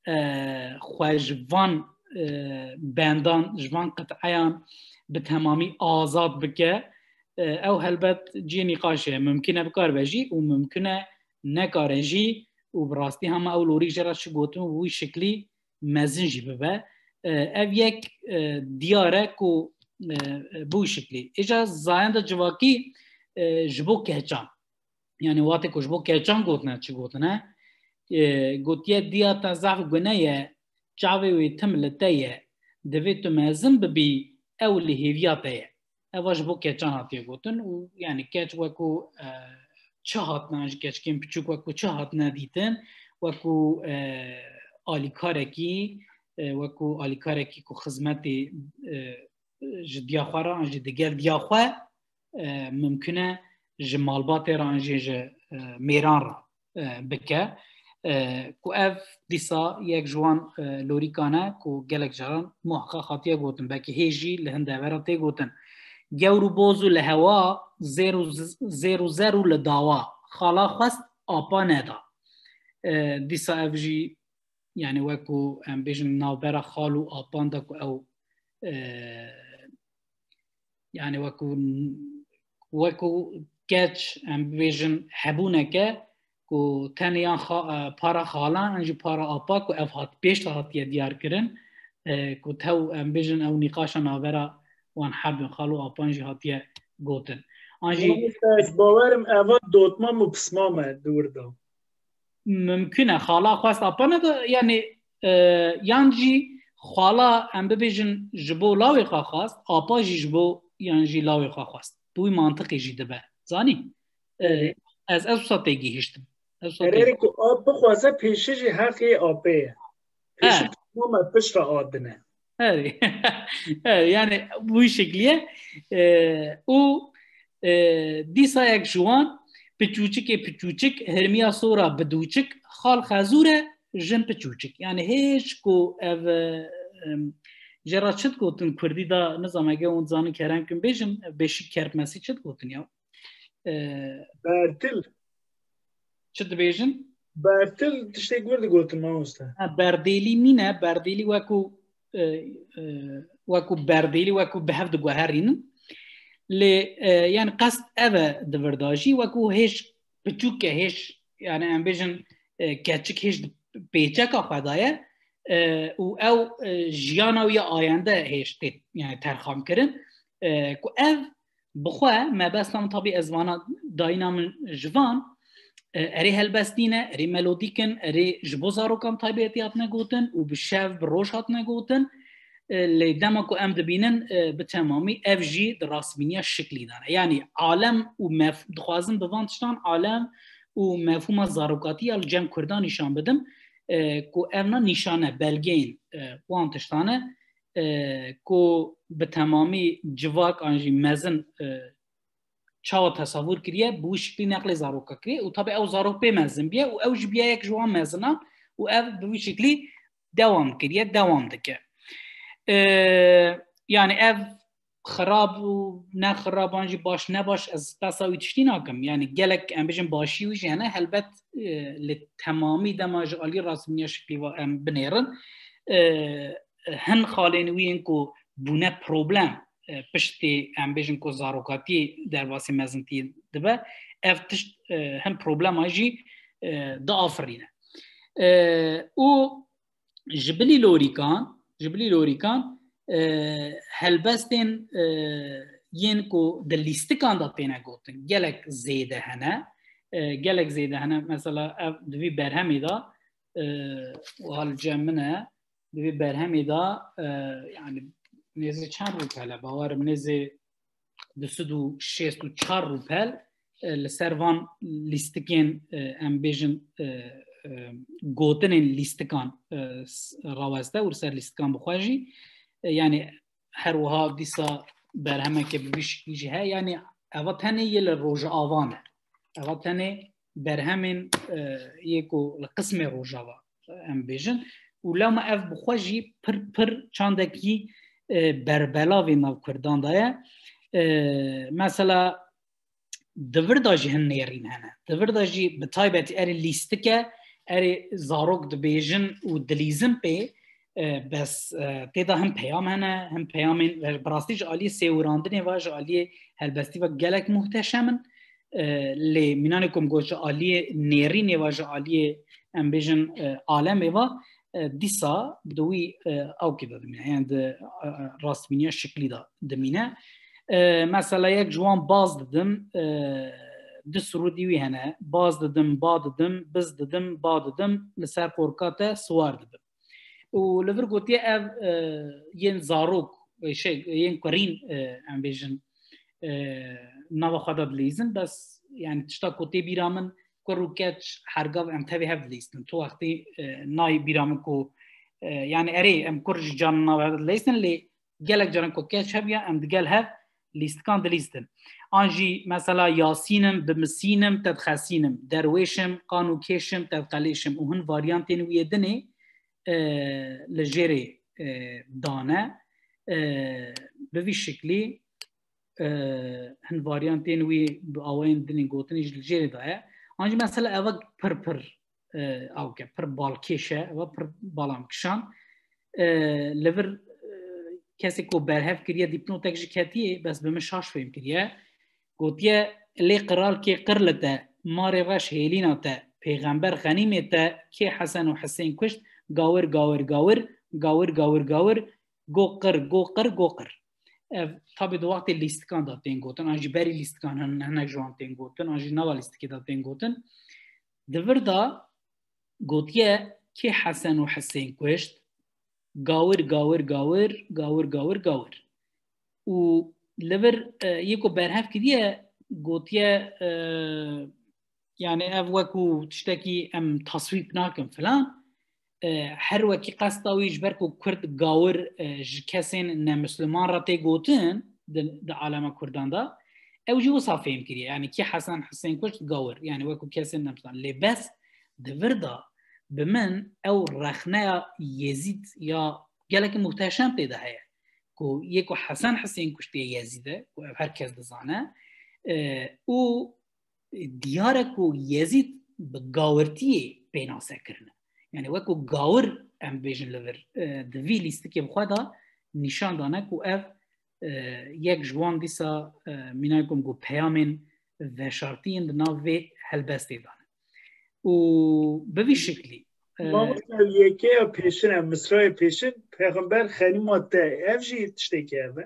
خوشوان بندان جوان قطعیان به تمامی آزاد بکه او هلبت جی نقاشه ممکنه بکار بجی و ممکنه نکاره جی و براستی همه اولوری جرا چه گوتم و شکلی مزن جی ببه او یک دیاره که بو شکلی ایجا زاینده جواکی جبو کهچان یعنی واتی که جبو کهچان گوتنه چه گوتنه گوتیه دیاتا ضعف گناه چاوی وی تملتیه دوید تو مزن ببی او لحیویاته اواج بو کهچان هاتیه گوتن و یعنی کهچ وکو چه هاتنه کهچ کم پچوک وکو چه هاتنه دیتن وکو آلیکارکی وکو آلیکارکی که خدمتی جدیا خواه را انجی دیگر دیا خواه ممکنه جمالبات را انجی میران را بکه که اف دیسا یک جوان لوریکانه که گلک جران محقا خاطیه گوتن بکی هیجی لهنده وراته گوتن گورو بوزو لهوا زیرو لداوا خالا خواست آپا ندا دیسا اف جی یعنی وکو ام بیشن ناوبرا خالو آپان دا که او یعنی وکو کچ ام بیشن حبونه که تنیان پارا خالان انجی پارا آپا که اف هات پیش هاتیه دیار کرن که تو ام بیشن او نقاشا ناوبرا وان حب خالو آپا انجی هاتیه گوتن انجی باورم اول دوتما مبسمامه دور دا ممکنه خالا خواست آپا ندا یعنی یانجی خالا ام ببیجن جبو لاوی خواه خواست آپا جی جبو یانجی لاوی خواه خواست بوی منطقی جی دبه زانی از ساته گی هشتم ارری که آپا خواسته پیشه جی حقی آپه پیشه تمام پش را آدنه یعنی بوی شکلیه او دیسا یک جوان پچوچک هرمیا سورا بدوچک خال خازوره جن پچوچک یعنی هیچ کو او جرا چت گوتن کردی دا نظام اگه اون زانو کرن کن بیشن بیشی کرمسی چت گوتن یا برتل چت بیشن برتل تشتی گورد گوتن ما استا بردیلی مینه بردیلی وکو بردیلی وکو به هفت گوهرین يعني قصد أبا دفرداجي وكو هيش بتشوك هيش يعني أم بيجن كاتشك هيش بيتشك أخذايا أو جيانا ويا آيانده هيش يعني ترخام كرن كو أف بخواه ما بس نام طبي أزوانا داينا من جوان أري هالبستينة أري ملوديكن أري جبوزارو كم طيبيتي هاتنا قوتن وبالشاف بالروش هاتنا قوتن اللي دمكو ام دبينن بتمامي اف جي دراسمينيا الشكلي دانه يعني عالم دخوازن بوانتشتان عالم ومفهوم الزاروكاتي الجم كردان نشان بدم كو افنا نشانه بلگين وانتشتانه كو بتمامي جواك انجي مزن چاو تصور کریه بو شکلی نقل زاروکا کریه و طبعا او زاروک به مزن بیه و او جبیه یک جوان مزنه و او بو شکلی دوام کریه دوام دکه يعني اف خراب و نه خراب انجي باش نباش از تساوي تشتي ناكم يعني جلك ام بيجن باشي ويش يعني هلبت للتمامي دماج علي رسميه شكلي ام بنيرن هن خالينوين كو بونه بروبلم پشتی ام بيجن كو زاروكاتي در واسه مزنتي دبه اف تشت هم بروبلم اجي دا افرينه او جبلي لوريكان هلبستين ينكو دليستكان دا تينا قوتن جلك زيده هنا مثلا دوي برهمي دا وهالجمنه دوي برهمي دا يعني نزي 4 روپل باورم نزي 264 روپل لسروان لیستکین ام بیجن گوتن لیستکان راوسته و سر لیستکان بخواجی یعنی هر وها دیسا برهمه که بیش کیجه یعنی اواتنه یل روج آوانه اواتنه برهمن یکو لقسم روج آوا ام بیجن و لما اف بخواجی پر چاندکی بربلاوی ناو کردان دایه مثلا دور داجی هن نیرین هنه دور داجی بطایبت اری لیستکه اری زاروک دبیجن و دلیزم پی بس تیدا هم پیام هنه هم پیامین براستیج آلی سیوراندنی واج آلی هلبستی و گلک محتشمن لی مینانکم گوش آلی نیرینی واج آلی ام بیجن عالم و دیسا بدوی او که دمینه یعنی راستبینی شکلی دا دمینه مثلا یک جوان باز دادم دسرو دیوی هنه باز دادم با دادم بز دادم با دادم لسر قرکات سوار دادم و لور گوتی اف ین زاروک ین کرین ام بیجن نوا خدا دلیزن بس یعنی تشتا کوتی بیرامن کروکچ هرگاو ام تبی هف دلیزن تو وقتی نای بیرامن کو يعني اري ام كرج جان ليستن لي جالك جان كو كاتش هبيا ام دجال هاف ليست كان دليستن انجي مثلا ياسينم بمسينم تدخسينم درويشم قانو كيشم تدقليشم وهن فاريانتين ويدني لجيري دانا بفي شكلي هن فاريانتين وي باوين دني غوتني لجيري دا انجي مثلا اوك پر او که پر بالکشه و پر بالام کشان لور کسی کو برهف کریه دیپنوتک جکتیه بس به مشاش فهم کریه گوتیه لی قرال که قرلته ماری غش هیلیناته پیغمبر غنیمته که حسن و حسین کشت گاور گاور گاور گاور گاور گاور گوقر گوقر گوقر طبعا دو وقت لیست کان داتین گوتن آنجی بری لیست کان هنگ جوان تین گوتن آنجی نوا لیست که داتین گوتن دور دا گوتیه که حسن و حسین کشت گاور گاور گاور گاور گاور گاور و لور یکو برهف کدیه گوتیه یعنی اف وکو تشتکی ام تصویب ناکم فلان هر وکی قصداویش برکو کرد گاور کسین نمسلمان را تی گوتن ده عالم کردان دا او جو صافیم کریه یعنی که حسن حسین کشت گاور یعنی وکو کسین نمسلمان لبس دور دا بمن او رخنه یزید یا گلک محتشم پیدا هیا کو یکو حسن حسین کشتی یزیده کو هر کس دزانه او دیاره کو یزید بگاورتی پیناسه کرنه یعنی وکو گاور ام بیجن لور دوی لیستی که بخواده نشان دانه کو اف یک جوان دیسا مینایکم گو پیامین و شرطین دناوی هلبستی دانه و به وی شکلی ما مثلا یکی پیشن مصرای پیشن پیغمبر خیلی ماده افجی تشتی کرده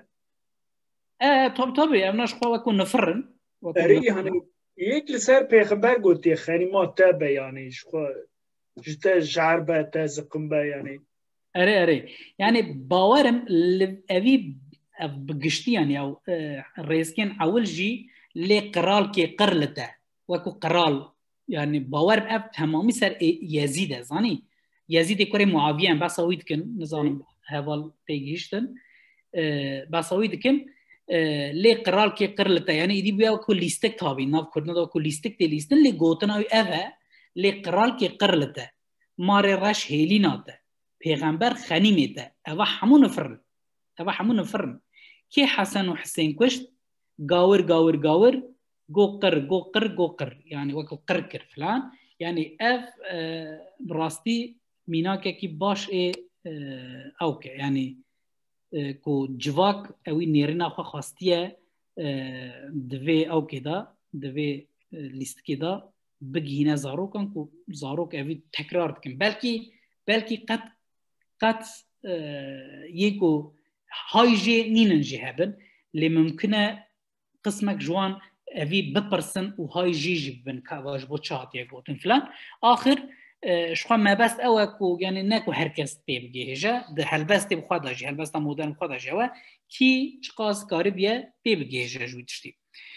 طبعی امناش خواه وکو نفرن اری یعنی یک لسر پیغمبر گوتی خیلی ماده بیانیش خواه جتا جعربه تازقنبه یعنی اری یعنی باورم اوی بگشتی یعنی او ریسکین اول جی لی قرال که قرلته وکو قرال يعني باور بأب تمامي سر يزيد زاني يزيد كوري معاوية بس أويد كن نظام هذا تيجيشتن بس أويد كن لي قرال كي قرلته يعني يدي بيا كل ليستك تابي ناف كرنا ده كل ليستك تليستن لي قوتنا أو أذا لي قرال كي قرلته ماري رش هيليناته پیغمبر خنيمته أبا حمون فرن كي حسن وحسين كشت قاور قاور قاور قوقر يعني وكو قركر فلان يعني اف براستي ميناكا كي باش اوكي يعني كو جواك اوي نيرنا خو خاصتيه دفي او كده دفي ليست كده بگينا زاروكن كو زاروك اوي تكرار كن بلكي قد يكو هايجي نيننجي هبن اللي ممكنه قسمك جوان اوی بپرسن و های جیجی ببن که واج بو چهاتیه گوتن فلان آخر شخوا مبست اوکو یعنی نکو هرکس پی بگیه جا ده هلبستی بخواد داجی هلبستا مودرن بخواد داجی و کی چقاس کاری بیه پی بگیه جا جوی تشتی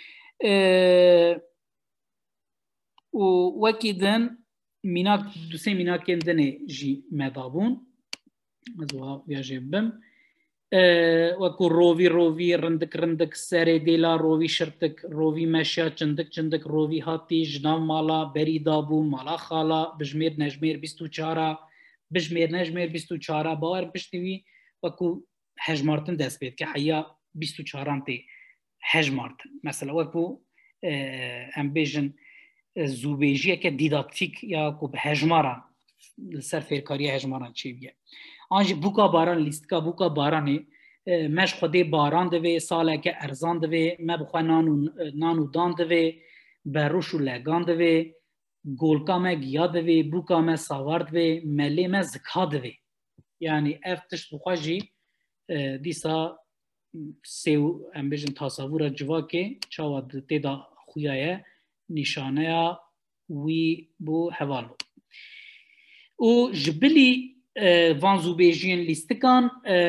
و وکی دن میناک دوسه میناک دنه جی مدابون ازوها بیاجی بم وكو روفي رندك ساري ديلا روفي شرتك روفي ماشيا چندك روفي هاتي جناو مالا بري دابو مالا خالا بجمير نجمير بيستو چارا بجمير نجمير بيستو چارا باور بشتوي وكو هجمارتن دست بيت كحيا بيستو چاران تي هجمارتن مثلا وكو ام بيجن زوبیجیه که دیداکتیک یا کو هجماران سر فیرکاری هجماران چی بیه آنجی بوکا باران لیستکا بوکا بارانی مش خودی باران دوی ساله که ارزان دوی ما بخوا نانو دان دوی بروش و لگان دوی گولکا ما گیا دوی بوکا ما ساوار دوی ملی ما زکا دوی یعنی افتش بخوا جی دیسا سیو ام بیجن تصاور جوا که چاواد تیدا خویایه نشانه وی بو حوالو و جبلی وانزو بیجین لیستکان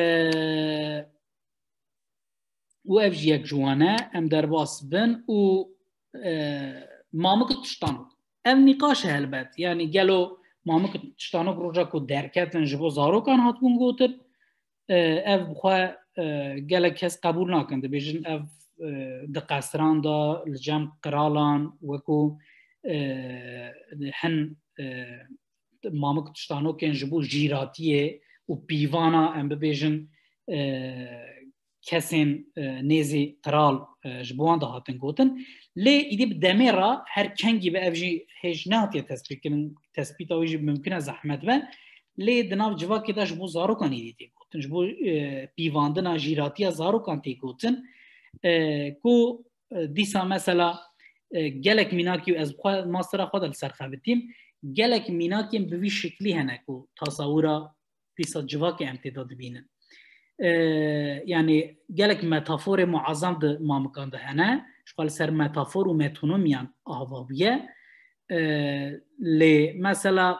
و افجی یک جوانه ام در باس بن و مامک تشتانو ام نقاش هلبت یعنی گلو مامک تشتانو بروجا کو درکتن جبو زارو کان هات بون گوتر اف بخوا گله کس قبول نکنده بیجن اف دقاسران دا لجام قرالان وکو هن مامک تشتانو کن جبو جیراتیه و پیوانا ام ببیجن کسین نیزی قرال جبوان دا هاتن گوتن لی ایدی بدمه را هر کنگی به افجی هجناتیه تثبیت کنن تثبیت اویجی ممکنه زحمت و لی دناو جوا که دا جبو زارو کان ایدی تی گوتن جبو پیواندنا جیراتیه زارو کان تی گوتن کو دیسا مثلا گلک میناکی از بخواه ماسترا خود السرخوتیم گلک میناکیم به وی شکلی هنه کو تصورا دیسا جوا که امتداد بینن یعنی گلک متافور معظم ده مامکان ده هنه شغال سر متافور و متونومیان آوابیه لی مثلا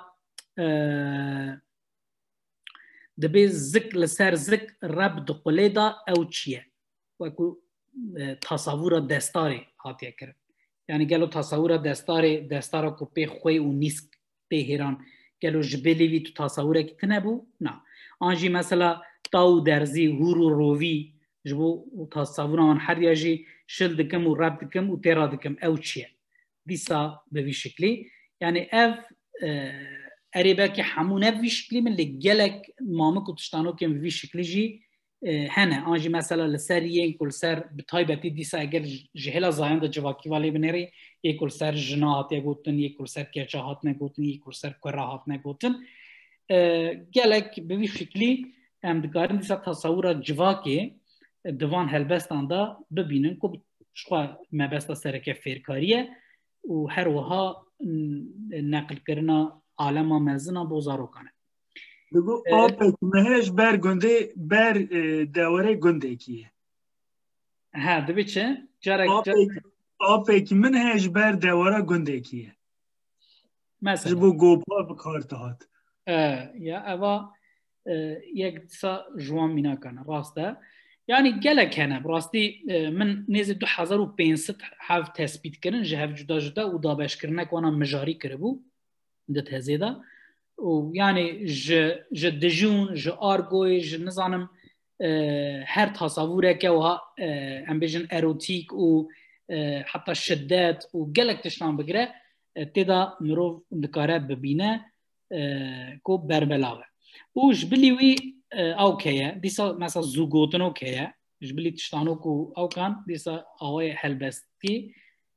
دبی زک لسر زک رب دقلی دا او چیه وکو تصور دستاری هاتیه کرد یعنی گلو تصور دستار کو پی خوی و نیس پی هیران گلو جبلی وی تو تصور کی تنبو نه آنجی مثلا تاو درزی هورو رووی جبو تصور آن هر یاجی شل دکم و رب دکم و تیرا دکم او چیه دیسا به وی شکلی یعنی اف اريبا كي حمونه في شكلي من اللي جالك مامك وتشتانو كم في شكلي جي هنا انجي مثلا لسريين كل سر بتايبتي ديسا اگر جهلا زاين د جواكي والي بنري يكل سر جنات يغوتن يكل سر كيچاهات نغوتن يكل سر كراهات نغوتن جالك بفي شكلي ام دكارن ديسا تصور جواكي دوان هلبستان دا ببينن كو شخوا مبستا سركه فيركاريه و هر وها نقل کرنا عالم مزنا بوزارو کنه بگو آپک مهش بر گنده بر دوره گنده کیه ها دبی چه؟ آپک منهش بر دوره گنده کیه مثلا جبو گوپا بکارت هات یا اوا یک سا جوان مینا کنه راسته یعنی گلک هنه براستی من نیز 2500 حاف تثبیت کردن جهف جدا جدا و دابش کردن که وانا مجاری کربو ده هزیده و یعنی ج دجون ج آرگوی ج نزانم هر تصوره که و ام بیجن اروتیک و حتی شدت و گلک تشنان بگره تیدا مروف دکاره ببینه کو بربلاوه و جبلیوی او کیه دیسا مثلا زوگوتنو کیه جبلی تشتانو کو او کان دیسا آوای حلبستی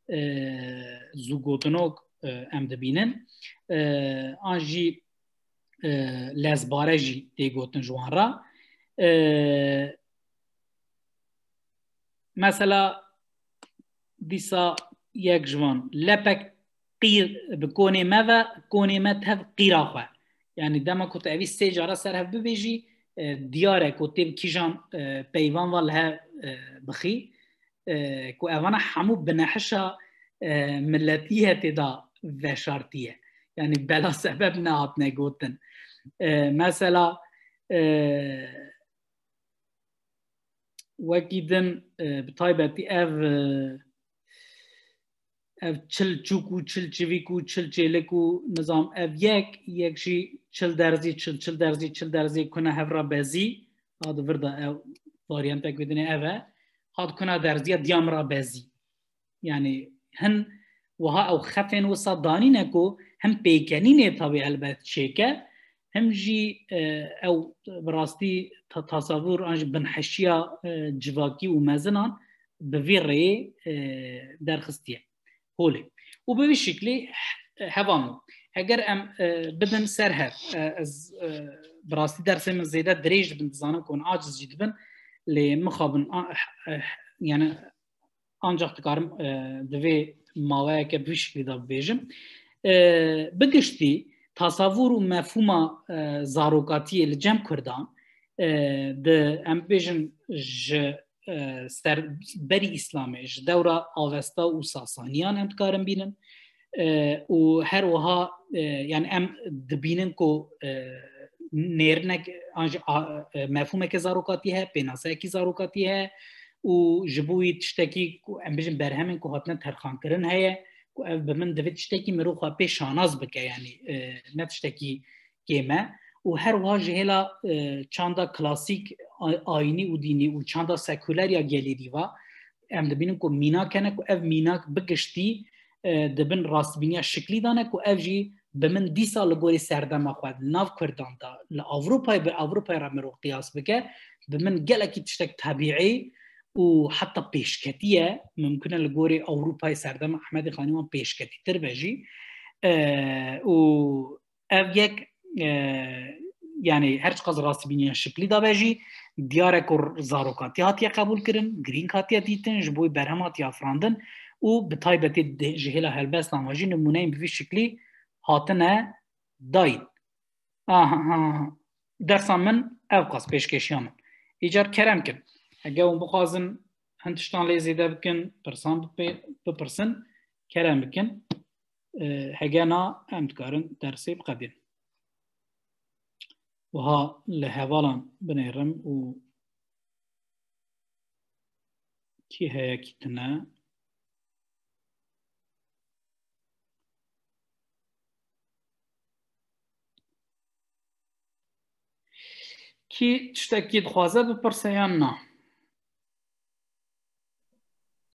زوگوتنو ام دبینن آنجی لزباره جی دیگوتن جوان را مثلا دیسا یک جوان لپک قیر بکونه ما و کونه ما تف قیرا خواه یعنی دما کت اوی سه جارا سر هف ببیجی دیاره کتیب کیجان پیوان واله بخی که اوانا حمو بنحشا ملتیه تدا وشارتیه یعنی بلا سبب نهات نگوتن مثلا وکیدن بطایبتی اف چل چوکو چل چویکو چل چیلکو نظام اف یک شی چل درزی کنه هفرا بزی هاد ورده واریانت اکویدنه اوه هاد کنه درزی دیام را بزی یعنی هن وها او خفن و صدانی نکو هم پیکنینه طبی البته چیکه هم جی او براستی تصور آنج بنحشیا جواکی و مزنان بوی ری درخستیه هولی و به شکلی هوانو اگر ام بدن سر هر از براستی درس من زیاده دریج بن زانم کن عاجز جد بن لمخابن يعني ancak تكارم دوی ماوه که به شکلی دا بیجم بگشتی تصور و مفهوم زاروکاتی لجم کردان ده ام بیجن سر بری اسلامی دوره آوستا و ساسانیان هم تکارم بینن و هر وها يعني ام دبینن کو نیرنک مفهوم که زاروکاتی ہے پیناسه که زاروکاتی ہے و جبوی تشتکی ام بیجن برهمن کو هاتنا ترخان کرن ہے کو اف بمن دوی تشتکی مرو خواه پی شاناز بکه يعني نتشتکی کیمه و هر واجه هلا چاندا کلاسیک آینی و دینی و چاندا سکولر یا گلیری و ام دبینن کو مینا کنه کو اف مینا بگشتی دبن راست بینیا شکلی دانه کو اف جی بمن 20 سال گوری سردم خود ناو کردان دا لأوروپای به اوروپای را مرو قیاس بکه بمن گلکی تشتک طبیعی و حتی پیشکتیه ممکنه لگوری اوروپای سردم احمد خانیمان پیشکتی تر بجی و اف یک يعني هرچ قز راست بینی شکلی دا بجی دیاره کر زاروکاتی هاتیه قبول کرن گرین هاتیه دیتن جبوی برهم هاتیه افراندن و بطایبتی جهیل هلبست نماجی نمونه این بوی شکلی هاتنه داید درسان من اوقاس پیشکشی من ایجار کرم کن اگه اون بخوازن هنتشتان لیزیده بکن پرسان بپرسن کرم بکن هگه نا امتکارن درسی بقدین وها لهوالان بنيرم و كي هيا كيتنا كي تشتكي دخوازة ببرسيان نا